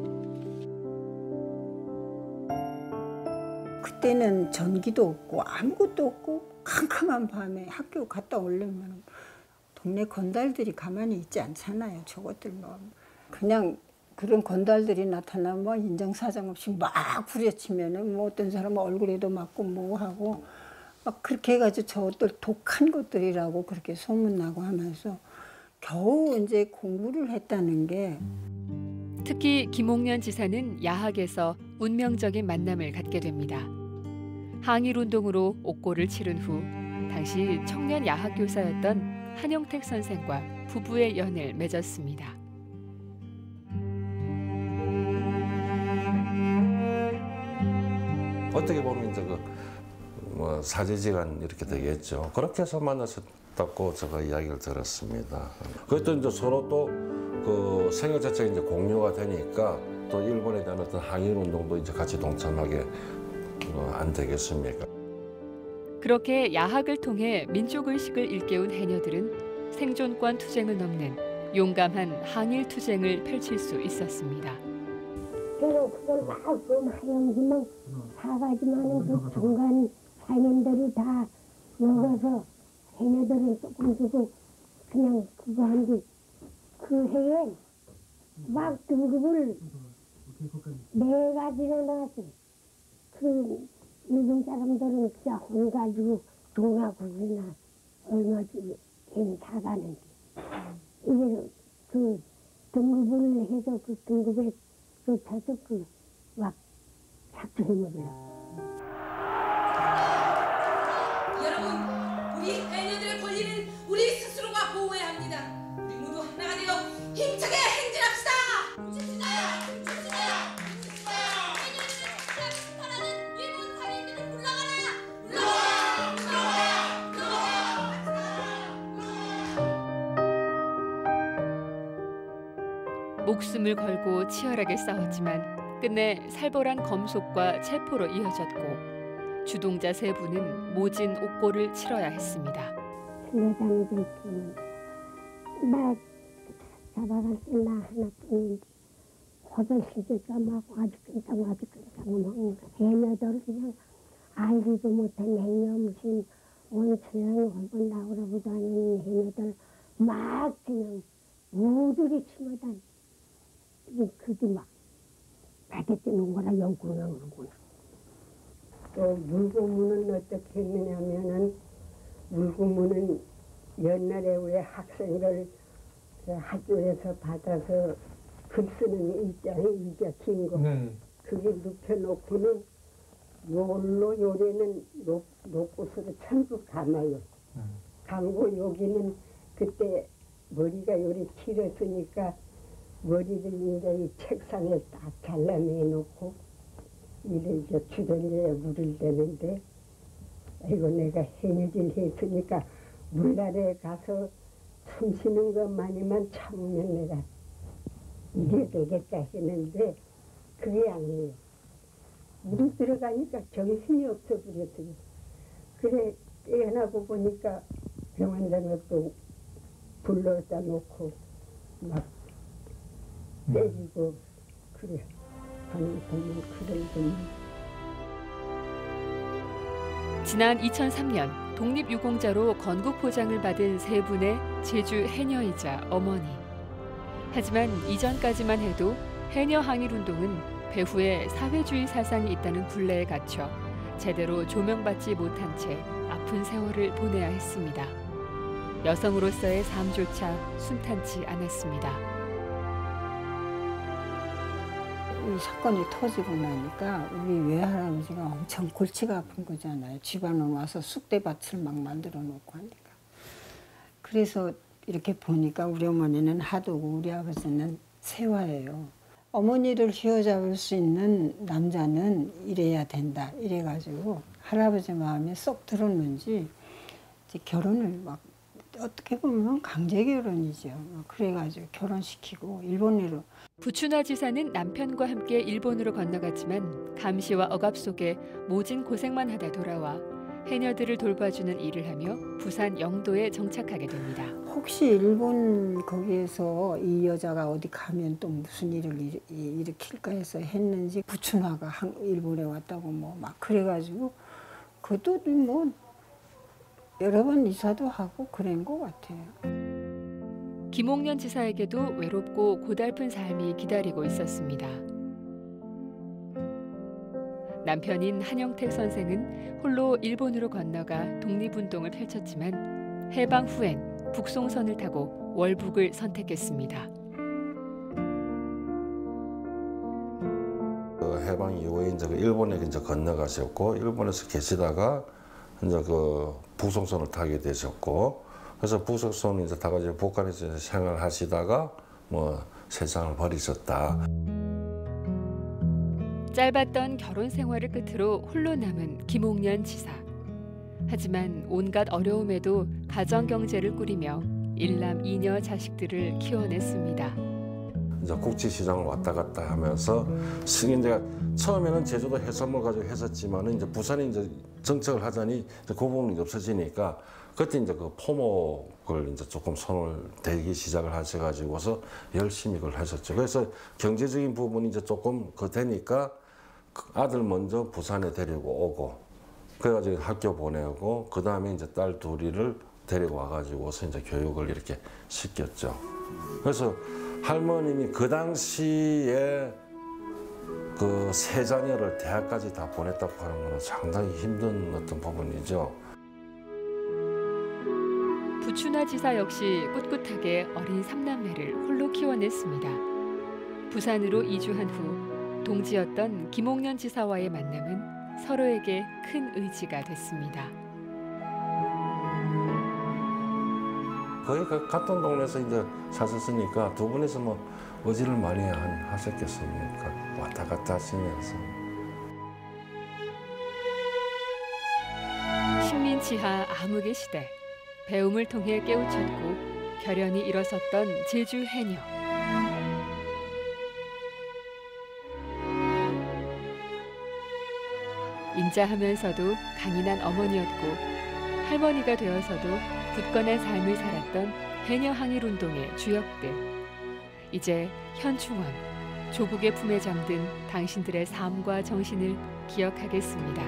그때는 전기도 없고 아무것도 없고 캄캄한 밤에 학교 갔다 오려면 동네 건달들이 가만히 있지 않잖아요. 저것들 뭐 그냥 그런 건달들이 나타나면 뭐 인정사정 없이 막 부딪히면은 뭐 어떤 사람은 얼굴에도 맞고 뭐 하고 막 그렇게 해가지고 저것들 독한 것들이라고 그렇게 소문나고 하면서 겨우 이제 공부를 했다는 게. 특히 김옥년 지사는 야학에서 운명적인 만남을 갖게 됩니다. 항일운동으로 옥고를 치른 후 당시 청년 야학교사였던 한영택 선생과 부부의 연을 맺었습니다. 어떻게 보면 이제 그 뭐 사제지간 이렇게 되겠죠. 그렇게 해서 만나셨다고 제가 이야기를 들었습니다. 그것도 이제 서로 또 그 생애 자체가 이제 공유가 되니까 또 일본에 대한 어떤 항일 운동도 이제 같이 동참하게 어, 안 되겠습니까? 그렇게 야학을 통해 민족의식을 일깨운 해녀들은 생존권 투쟁을 넘는 용감한 항일 투쟁을 펼칠 수 있었습니다. 그리고 그걸 막그 마영지만 사가지만은 그 중간 사인들이 다 먹어서 해녀들은 조금 주고 그냥 그거 한 뒤 그 해에 막 등급을 네 가지나 나왔어요. 그 일본 사람들은 그냥 혼 가지고 동화구이나 얼마지 괜히 사가는데 이게 그 등급을 해서 그 등급에 쫓아서 그 막 작정해먹어요. 여러분, 우리 해녀들의 권리는 우리 스스로가 보호해야 합니다. 우리 모두 하나가 되어 힘차게 행진합시다. 훔칩시다. 훔칩시다. 훔칩시다. 해녀들을 착착 심판하는 일본 살인들을 물러가라. 물러가라. 물러가라. 목숨을 걸고 치열하게 싸웠지만 끝내 살벌한 검속과 체포로 이어졌고 주동자 세 분은 모진 옥고를 치러야 했습니다. 순회장이 됐으면 나 잡아갈 때 나 하나뿐인데 화장실에가 막 아주 끈장 아주 끈장 먹는 거. 해녀들 그냥 알지도 못한 행여무신 온 서양 한번 나오라고 다니는 해녀들 막 그냥 우두리 치마단 그게 막 바닥에 놓은 거라 영구나 그러구나. 또 물고문은 어떻게 했느냐면은 물고문은 옛날에 우리 학생들 학교에서 받아서 글 쓰는 의자에 의자 긴 거. 네. 그게 눕혀놓고는 요로 요래는 놓, 놓고서도 전부 감아요. 네. 감고 여기는 그때 머리가 요리 길었으니까 머리를 이제 이 책상에 딱 잘라내놓고 이래 이제 주전자에 물을 대는데 아이고 내가 해녀질 했으니까 물 아래 가서 숨 쉬는 것만이만 참으면 내가 이래 되겠다 했는데 그게 아니에요. 물이 들어가니까 정신이 없어 버렸어요. 그래 깨어나고 보니까 병원장을 또 불러다 놓고 막 때리고 그래. 아니 정말 그런 지난 이천삼 년 독립유공자로 건국포장을 받은 세 분의 제주 해녀이자 어머니. 하지만 이전까지만 해도 해녀 항일운동은 배후에 사회주의 사상이 있다는 굴레에 갇혀 제대로 조명받지 못한 채 아픈 세월을 보내야 했습니다. 여성으로서의 삶조차 순탄치 않았습니다. 이 사건이 터지고 나니까 우리 외할아버지가 엄청 골치가 아픈 거잖아요. 집안은 와서 쑥대밭을 막 만들어 놓고 하니까. 그래서 이렇게 보니까 우리 어머니는 하도고 우리 아버지는 세화예요. 어머니를 휘어잡을 수 있는 남자는 이래야 된다. 이래가지고 할아버지 마음에 쏙 들었는지 이제 결혼을 막 어떻게 보면 강제 결혼이죠. 그래가지고 결혼시키고 일본으로. 부추나 지사는 남편과 함께 일본으로 건너갔지만 감시와 억압 속에 모진 고생만 하다 돌아와 해녀들을 돌봐주는 일을 하며 부산 영도에 정착하게 됩니다. 혹시 일본 거기에서 이 여자가 어디 가면 또 무슨 일을 일, 일으킬까 해서 했는지 부추나가 일본에 왔다고 뭐 막 그래가지고 그것도 뭐 여러 번 이사도 하고 그런 것 같아요. 김옥년 지사에게도 외롭고 고달픈 삶이 기다리고 있었습니다. 남편인 한영택 선생은 홀로 일본으로 건너가 독립운동을 펼쳤지만 해방 후엔 북송선을 타고 월북을 선택했습니다. 그 해방 이후에 이제 일본에 이제 건너가셨고 일본에서 계시다가 이제 그 북송선을 타게 되셨고 그래서 북송선 이제 타가지고 북한에서 생활하시다가 뭐 세상을 버리셨다. 짧았던 결혼 생활을 끝으로 홀로 남은 김옥년 지사. 하지만 온갖 어려움에도 가정 경제를 꾸리며 일남 이녀 자식들을 키워냈습니다. 이제 국제시장을 왔다 갔다 하면서 승인제가 처음에는 제주도 해산물 가지고 했었지만 이제 부산에 이제 정책을 하자니 이제 그 부분이 없어지니까 그때 이제 그 포목을 이제 조금 손을 대기 시작을 하셔가지고서 열심히 그걸 하셨죠. 그래서 경제적인 부분이 이제 조금 그 되니까 아들 먼저 부산에 데리고 오고 그래가지고 학교 보내고 그 다음에 이제 딸 둘이를 데리고 와가지고서 이제 교육을 이렇게 시켰죠. 그래서 할머님이 그 당시에 그 세 자녀를 대학까지 다 보냈다고 하는 것은 상당히 힘든 어떤 부분이죠. 부추나 지사 역시 꿋꿋하게 어린 삼남매를 홀로 키워냈습니다. 부산으로 이주한 후 동지였던 김옥년 지사와의 만남은 서로에게 큰 의지가 됐습니다. 거의 같은 동네에서 이제 사셨으니까 두 분이서 뭐 의지를 많이 하셨겠습니까? 왔다 갔다 하시면서. 식민지하 암흑의 시대, 배움을 통해 깨우쳤고 결연히 일어섰던 제주 해녀. 인자하면서도 강인한 어머니였고 할머니가 되어서도 굳건한 삶을 살았던 해녀 항일 운동의 주역들. 이제 현충원, 조국의 품에 잠든 당신들의 삶과 정신을 기억하겠습니다.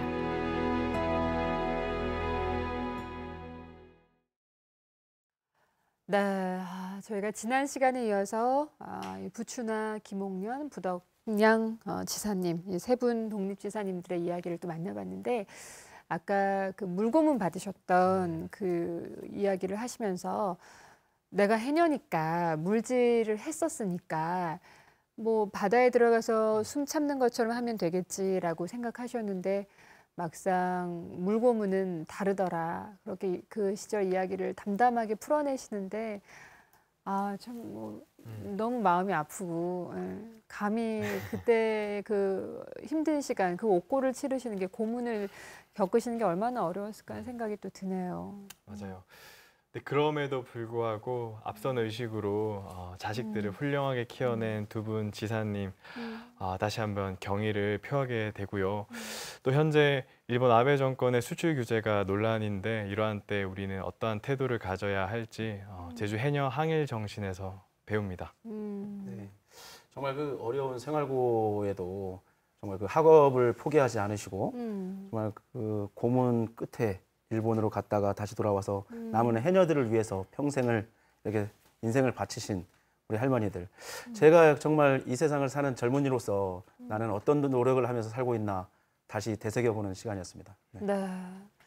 네, 아, 저희가 지난 시간에 이어서 아, 이 부추나 김옥년, 부덕량 어, 지사님, 세 분 독립지사님들의 이야기를 또 만나봤는데 아까 그 물고문 받으셨던 그 이야기를 하시면서 내가 해녀니까 물질을 했었으니까 뭐 바다에 들어가서 숨 참는 것처럼 하면 되겠지라고 생각하셨는데 막상 물고문은 다르더라. 그렇게 그 시절 이야기를 담담하게 풀어내시는데 아, 참 뭐 너무 마음이 아프고 예. 감히 그때 그 힘든 시간, 그 옥고를 치르시는 게 고문을 겪으시는 게 얼마나 어려웠을까 하는 생각이 또 드네요. 맞아요. 근데 그럼에도 불구하고 앞선 의식으로 어, 자식들을 음. 훌륭하게 키워낸 두 분 지사님 음. 어, 다시 한번 경의를 표하게 되고요. 또 현재 일본 아베 정권의 수출 규제가 논란인데 이러한 때 우리는 어떠한 태도를 가져야 할지 어, 제주 해녀 항일 정신에서 배웁니다. 음. 네. 정말 그 어려운 생활고에도 정말 그 학업을 포기하지 않으시고 음. 정말 그 고문 끝에 일본으로 갔다가 다시 돌아와서 음. 남은 해녀들을 위해서 평생을 이렇게 인생을 바치신 우리 할머니들. 음. 제가 정말 이 세상을 사는 젊은이로서 음. 나는 어떤 노력을 하면서 살고 있나 다시 되새겨보는 시간이었습니다. 네. 네.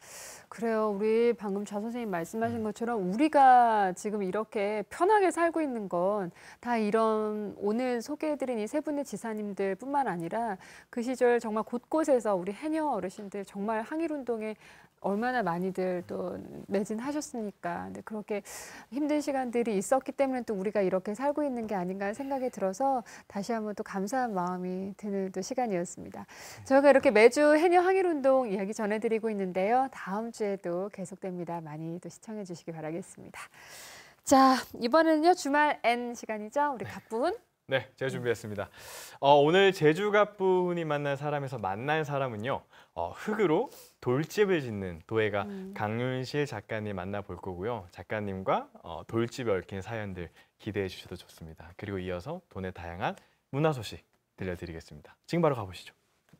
그래요. 우리 방금 좌 선생님 말씀하신 것처럼 우리가 지금 이렇게 편하게 살고 있는 건 다 이런 오늘 소개해드린 이 세 분의 지사님들 뿐만 아니라 그 시절 정말 곳곳에서 우리 해녀 어르신들 정말 항일운동에 얼마나 많이들 또 매진하셨습니까. 근데 그렇게 힘든 시간들이 있었기 때문에 또 우리가 이렇게 살고 있는 게 아닌가 생각이 들어서 다시 한번 또 감사한 마음이 드는 또 시간이었습니다. 저희가 이렇게 매주 해녀 항일운동 이야기 전해드리고 있는데요. 다음 주에도 계속됩니다. 많이 또 시청해 주시기 바라겠습니다. 자, 이번에는요. 주말 N 시간이죠. 우리 갑분. 네, 제가 준비했습니다. 어, 오늘 제주 갑분이 만난 사람에서 만난 사람은요. 어, 흙으로 돌집을 짓는 도예가 음. 강윤실 작가님 만나볼 거고요. 작가님과 어, 돌집에 얽힌 사연들 기대해 주셔도 좋습니다. 그리고 이어서 돈의 다양한 문화 소식 들려드리겠습니다. 지금 바로 가보시죠.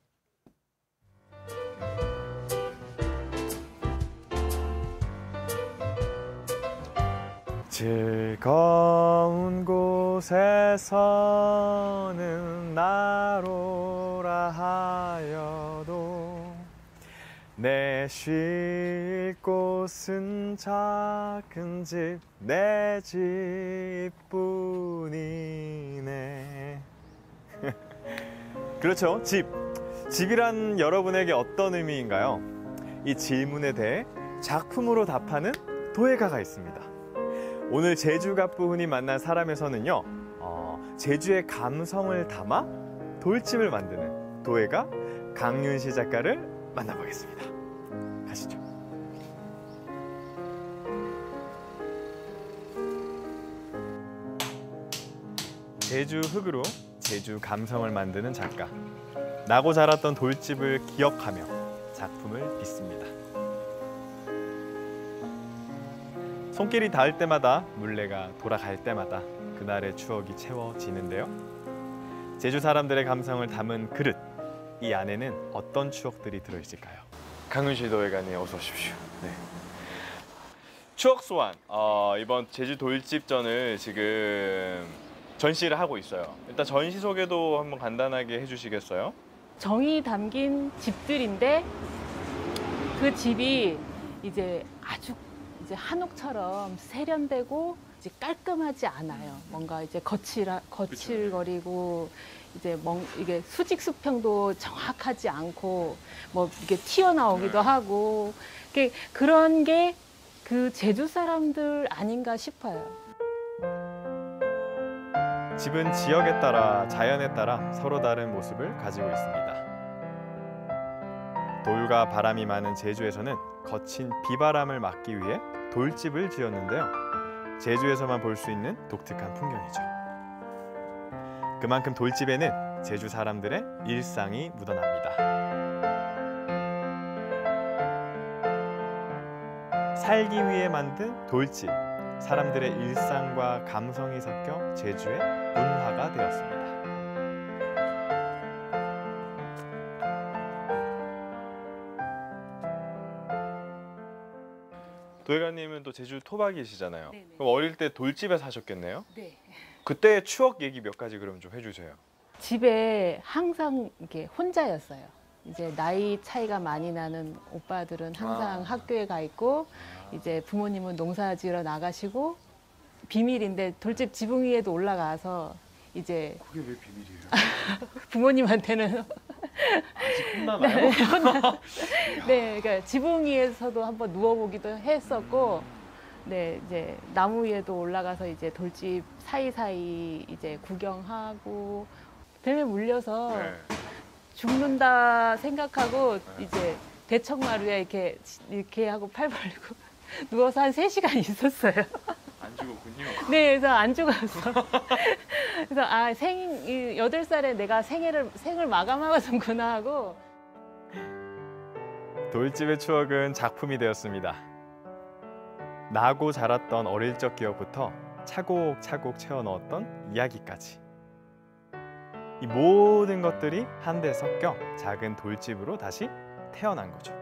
즐거운 곳에서는 나로라 하여도 내 쉴 곳은 작은 집 내 집뿐이네. 그렇죠, 집. 집이란 여러분에게 어떤 의미인가요? 이 질문에 대해 작품으로 답하는 도예가가 있습니다. 오늘 제주 갑분이 만난 사람에서는요, 어, 제주의 감성을 담아 돌집을 만드는 도예가 강윤실 작가를 만나보겠습니다. 가시죠. 제주 흙으로 제주 감성을 만드는 작가. 나고 자랐던 돌집을 기억하며 작품을 빚습니다. 손길이 닿을 때마다, 물레가 돌아갈 때마다 그날의 추억이 채워지는데요. 제주 사람들의 감성을 담은 그릇, 이 안에는 어떤 추억들이 들어있을까요? 강윤실 도예가님 어서 오십시오. 네. 추억 소환, 어, 이번 제주 돌집전을 지금 전시를 하고 있어요. 일단 전시 소개도 한번 간단하게 해주시겠어요? 정이 담긴 집들인데 그 집이 이제 아주 이제 한옥처럼 세련되고 이제 깔끔하지 않아요. 뭔가 이제 거칠하, 거칠거리고 이제 멍, 이게 수직 수평도 정확하지 않고 뭐 이게 튀어나오기도 하고 그런 게 그 제주 사람들 아닌가 싶어요. 집은 지역에 따라, 자연에 따라 서로 다른 모습을 가지고 있습니다. 돌과 바람이 많은 제주에서는 거친 비바람을 막기 위해 돌집을 지었는데요. 제주에서만 볼 수 있는 독특한 풍경이죠. 그만큼 돌집에는 제주 사람들의 일상이 묻어납니다. 살기 위해 만든 돌집, 사람들의 일상과 감성이 섞여 제주의 문화가 되었습니다. 도예가님은 또 제주 토박이시잖아요. 네네. 그럼 어릴 때 돌집에 사셨겠네요? 네. 그때 추억 얘기 몇 가지 그럼 좀 해주세요. 집에 항상 이렇게 혼자였어요. 이제 나이 차이가 많이 나는 오빠들은 항상 아. 학교에 가 있고 이제 부모님은 농사 지으러 나가시고 비밀인데 돌집 지붕 위에도 올라가서 이제 그게 왜 비밀이에요? 부모님한테는 아직 혼나나요? 네, 혼나. 네, 그러니까 지붕 위에서도 한번 누워보기도 했었고, 네, 이제 나무 위에도 올라가서 이제 돌집 사이사이 이제 구경하고 뱀에 물려서 네. 죽는다 생각하고 네. 이제 대청마루에 이렇게 이렇게 하고 팔 벌리고 누워서 한 세 시간 있었어요. 안 죽었군요. 네, 그래서 안 죽었어. 그래서 아, 생, 여덟 살에 내가 생애를, 생을 마감하는구나 하고. 돌집의 추억은 작품이 되었습니다. 나고 자랐던 어릴 적 기억부터 차곡차곡 채워 넣었던 이야기까지. 이 모든 것들이 한데 섞여 작은 돌집으로 다시 태어난 거죠.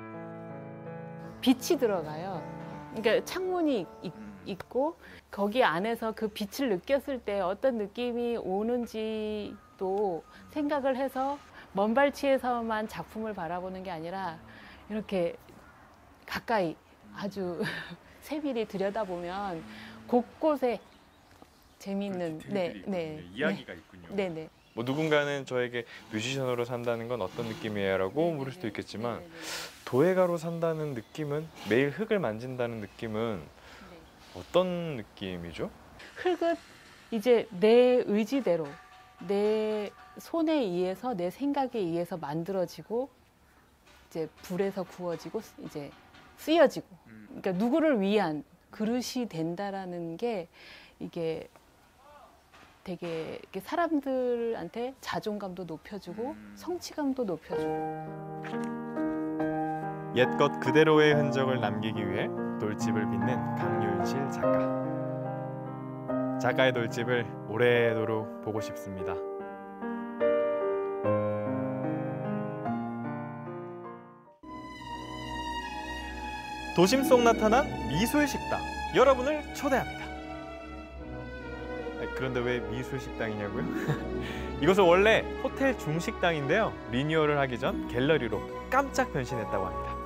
빛이 들어가요. 그러니까 창문이 있, 있고 거기 안에서 그 빛을 느꼈을 때 어떤 느낌이 오는지도 생각을 해서 먼 발치에서만 작품을 바라보는 게 아니라 이렇게 가까이 아주 세밀히 들여다보면 곳곳에 재미있는 네, 네, 이야기가 네. 있군요. 네, 네. 뭐 누군가는 저에게 뮤지션으로 산다는 건 어떤 느낌이에요라고 물을 수도 있겠지만 도예가로 산다는 느낌은 매일 흙을 만진다는 느낌은 어떤 느낌이죠? 흙은 이제 내 의지대로 내 손에 의해서 내 생각에 의해서 만들어지고 이제 불에서 구워지고 이제 쓰여지고 그러니까 누구를 위한 그릇이 된다라는 게 이게 되게 이렇게 사람들한테 자존감도 높여주고 성취감도 높여주고 옛것 그대로의 흔적을 남기기 위해 돌집을 빚는 강윤실 작가. 작가의 돌집을 오래도록 보고 싶습니다. 도심 속 나타난 미술 식당, 여러분을 초대합니다. 그런데 왜 미술 식당이냐고요? 이곳은 원래 호텔 중식당인데요. 리뉴얼을 하기 전 갤러리로 깜짝 변신했다고 합니다.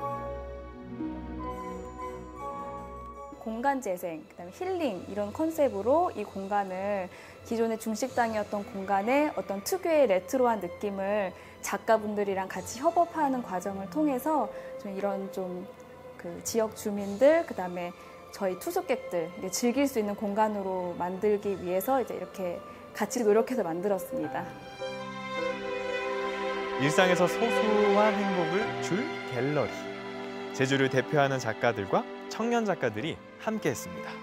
공간 재생, 그다음에 힐링 이런 컨셉으로 이 공간을 기존의 중식당이었던 공간에 어떤 특유의 레트로한 느낌을 작가분들이랑 같이 협업하는 과정을 통해서 좀 이런 좀 그 지역 주민들, 그다음에 저희 투숙객들 즐길 수 있는 공간으로 만들기 위해서 이제 이렇게 같이 노력해서 만들었습니다. 일상에서 소소한 행복을 줄 갤러리. 제주를 대표하는 작가들과 청년 작가들이 함께했습니다.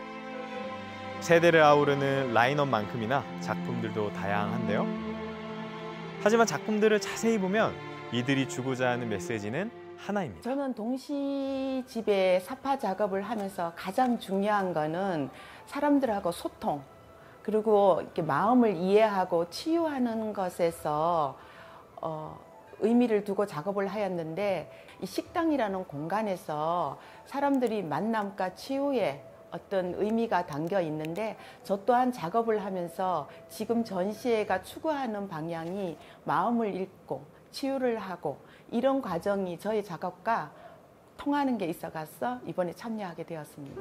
세대를 아우르는 라인업만큼이나 작품들도 다양한데요. 하지만 작품들을 자세히 보면 이들이 주고자 하는 메시지는 하나입니다. 저는 동시집에 사파 작업을 하면서 가장 중요한 거는 사람들하고 소통, 그리고 이렇게 마음을 이해하고 치유하는 것에서 어, 의미를 두고 작업을 하였는데, 이 식당이라는 공간에서 사람들이 만남과 치유에 어떤 의미가 담겨 있는데, 저 또한 작업을 하면서 지금 전시회가 추구하는 방향이 마음을 읽고 치유를 하고 이런 과정이 저희 작업과 통하는 게 있어서 이번에 참여하게 되었습니다.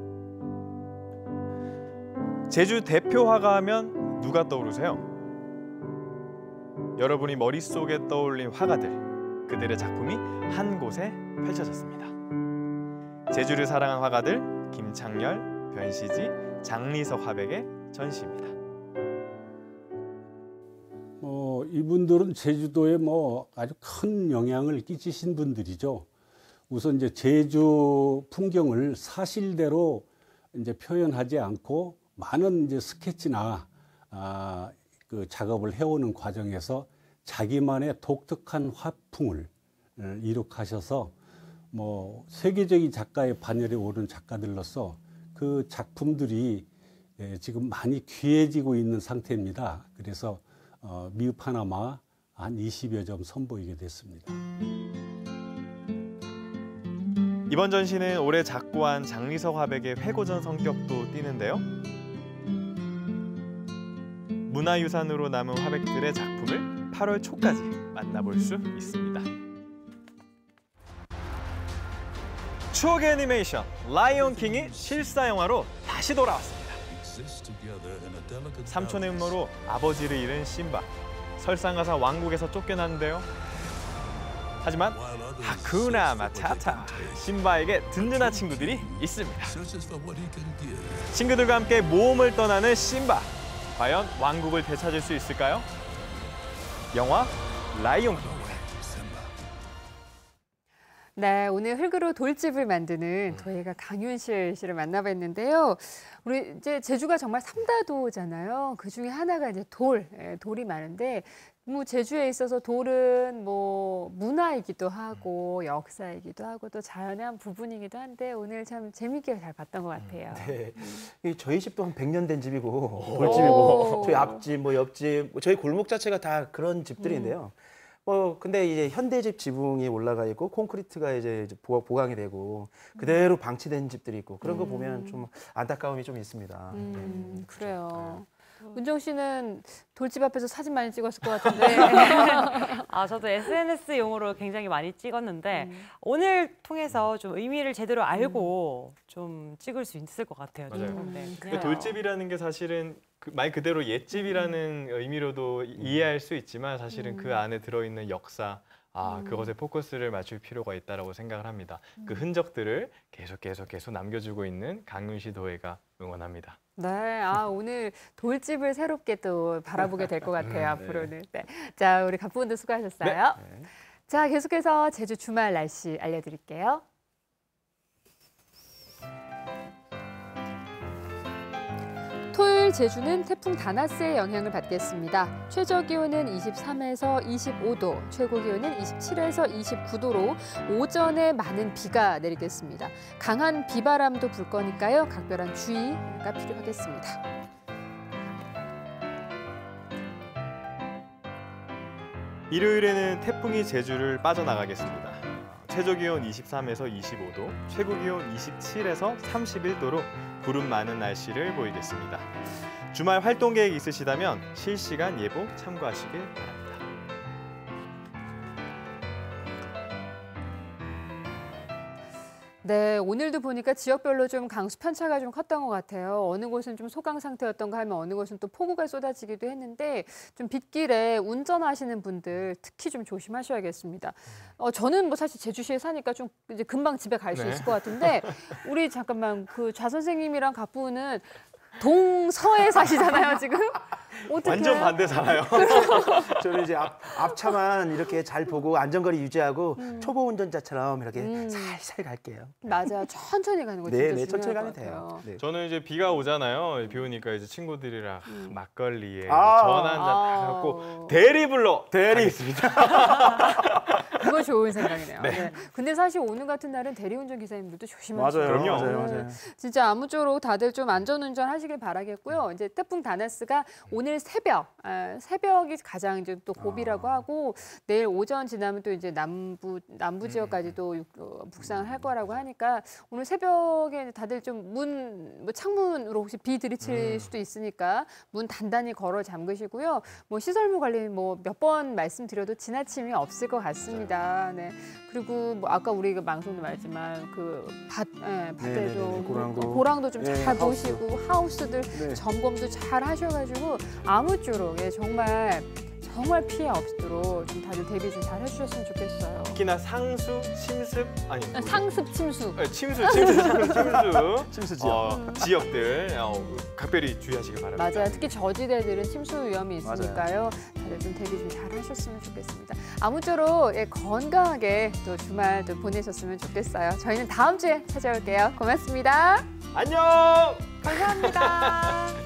제주 대표 화가 하면 누가 떠오르세요? 여러분이 머릿속에 떠올린 화가들, 그들의 작품이 한 곳에 펼쳐졌습니다. 제주를 사랑한 화가들, 김창렬, 변시지, 장리석 화백의 전시입니다. 어, 이분들은 제주도에 뭐 아주 큰 영향을 끼치신 분들이죠. 우선 이제 제주 풍경을 사실대로 이제 표현하지 않고 많은 이제 스케치나 아, 그 작업을 해오는 과정에서 자기만의 독특한 화풍을 이룩하셔서 뭐 세계적인 작가의 반열에 오른 작가들로서 그 작품들이 지금 많이 귀해지고 있는 상태입니다. 그래서 어, 미흡 하나마 한 이십여 점 선보이게 됐습니다. 이번 전시는 올해 작고한 장리석 화백의 회고전 성격도 띠는데요. 문화유산으로 남은 화백들의 작품을 팔월 초까지 만나볼 수 있습니다. 추억의 애니메이션 라이온 킹이 실사 영화로 다시 돌아왔습니다. 삼촌의 음모로 아버지를 잃은 심바. 설상가상 왕국에서 쫓겨났는데요. 하지만 하쿠나 마타타, 심바에게 든든한 친구들이 있습니다. 친구들과 함께 모험을 떠나는 심바. 과연 왕국을 되찾을 수 있을까요? 영화 라이온 킹. 네, 오늘 흙으로 돌집을 만드는 도예가 강윤실 씨를 만나봤는데요. 우리 이제 제주가 정말 삼다도잖아요. 그 중에 하나가 이제 돌, 예, 돌이 많은데, 뭐 제주에 있어서 돌은 뭐 문화이기도 하고 역사이기도 하고 또 자연의 한 부분이기도 한데 오늘 참 재밌게 잘 봤던 것 같아요. 네, 이 저희 집도 한 백 년 된 집이고 돌집이고 저희 앞집, 뭐 옆집, 저희 골목 자체가 다 그런 집들인데요. 음. 뭐 근데 이제 현대집 지붕이 올라가 있고 콘크리트가 이제 보강이 되고 그대로 방치된 집들이 있고 그런 거 보면 좀 안타까움이 좀 있습니다. 음, 네. 그래요. 은정 씨는 돌집 앞에서 사진 많이 찍었을 것 같은데. 아, 저도 에스엔에스용으로 굉장히 많이 찍었는데 음. 오늘 통해서 좀 의미를 제대로 알고 음. 좀 찍을 수 있을 것 같아요. 맞아요. 음. 네, 그 돌집이라는 게 사실은 그 말 그대로 옛집이라는 음. 의미로도 이해할 수 있지만 사실은 음. 그 안에 들어있는 역사, 아, 음. 그것에 포커스를 맞출 필요가 있다고 생각을 합니다. 음. 그 흔적들을 계속 계속 계속 남겨주고 있는 강윤시 도회가 응원합니다. 네, 아, 오늘 돌집을 새롭게 또 바라보게 될 것 같아요, 앞으로는. 네. 자, 우리 각 분들 수고하셨어요. 네. 자, 계속해서 제주 주말 날씨 알려드릴게요. 토요일 제주는 태풍 다나스의 영향을 받겠습니다. 최저 기온은 이십삼에서 이십오 도, 최고 기온은 이십칠에서 이십구 도로 오전에 많은 비가 내리겠습니다. 강한 비바람도 불 거니까요. 각별한 주의가 필요하겠습니다. 일요일에는 태풍이 제주를 빠져나가겠습니다. 최저 기온 이십삼에서 이십오 도, 최고 기온 이십칠에서 삼십일 도로 구름 많은 날씨를 보이겠습니다. 주말 활동 계획 있으시다면 실시간 예보 참고하시길 바랍니다. 네, 오늘도 보니까 지역별로 좀 강수 편차가 좀 컸던 것 같아요. 어느 곳은 좀 소강 상태였던가 하면 어느 곳은 또 폭우가 쏟아지기도 했는데 좀 빗길에 운전하시는 분들 특히 좀 조심하셔야겠습니다. 어, 저는 뭐 사실 제주시에 사니까 좀 이제 금방 집에 갈 수 네. 있을 것 같은데 우리 잠깐만 그 좌 선생님이랑 갑부는 동서에 사시잖아요, 지금? 어떻게 완전 반대잖아요. 저는 이제 앞, 앞차만 이렇게 잘 보고 안전거리 유지하고 음. 초보 운전자처럼 이렇게 음. 살살 갈게요. 맞아요. 천천히 가는 거 진짜 네, 중요할 네, 천천히 것 가면 같아요. 돼요. 네. 저는 이제 비가 오잖아요. 비 오니까 이제 친구들이랑 음. 막걸리에 아. 전 한 잔 아. 갖고 대리 불러 대리 있습니다. 그거 좋은 생각이네요. 네. 네. 근데 사실 오늘 같은 날은 대리운전 기사님들도 조심하세요. 맞아요. 그럼요. 맞아요, 맞아요. 진짜 아무쪼록 다들 좀 안전운전 하시길 바라겠고요. 이제 태풍 다나스가 오늘 새벽, 아, 새벽이 가장 이제 또 고비라고 아. 하고 내일 오전 지나면 또 이제 남부 남부 지역까지도 육- 어, 북상을 할 거라고 하니까 오늘 새벽에 다들 좀 문, 뭐 창문으로 혹시 비 들이칠 음. 수도 있으니까 문 단단히 걸어 잠그시고요. 뭐 시설물 관리 뭐 몇 번 말씀드려도 지나침이 없을 것 같습니다. 네. 그리고 뭐 아까 우리 그 방송도 말했지만 그 밭, 예, 밭에도 네네네네, 고랑도. 고랑도 좀 잘 네, 하우스. 보시고 하우스들 네. 점검도 잘 하셔가지고 아무쪼록 예, 정말 정말 피해 없도록 좀 다들 대비 좀 잘 해주셨으면 좋겠어요. 특히나 상수, 침습 아니 뭐, 상습 침수. 네, 침수, 침수, 침수, 침수, 침수 지역. 어, 지역들 어, 각별히 주의하시길 바랍니다. 맞아요. 특히 저지대들은 침수 위험이 있으니까요. 다들 좀 대비 좀 잘 하셨으면 좋겠습니다. 아무쪼록 예, 건강하게 또 주말 또 보내셨으면 좋겠어요. 저희는 다음 주에 찾아올게요. 고맙습니다. 안녕. 감사합니다.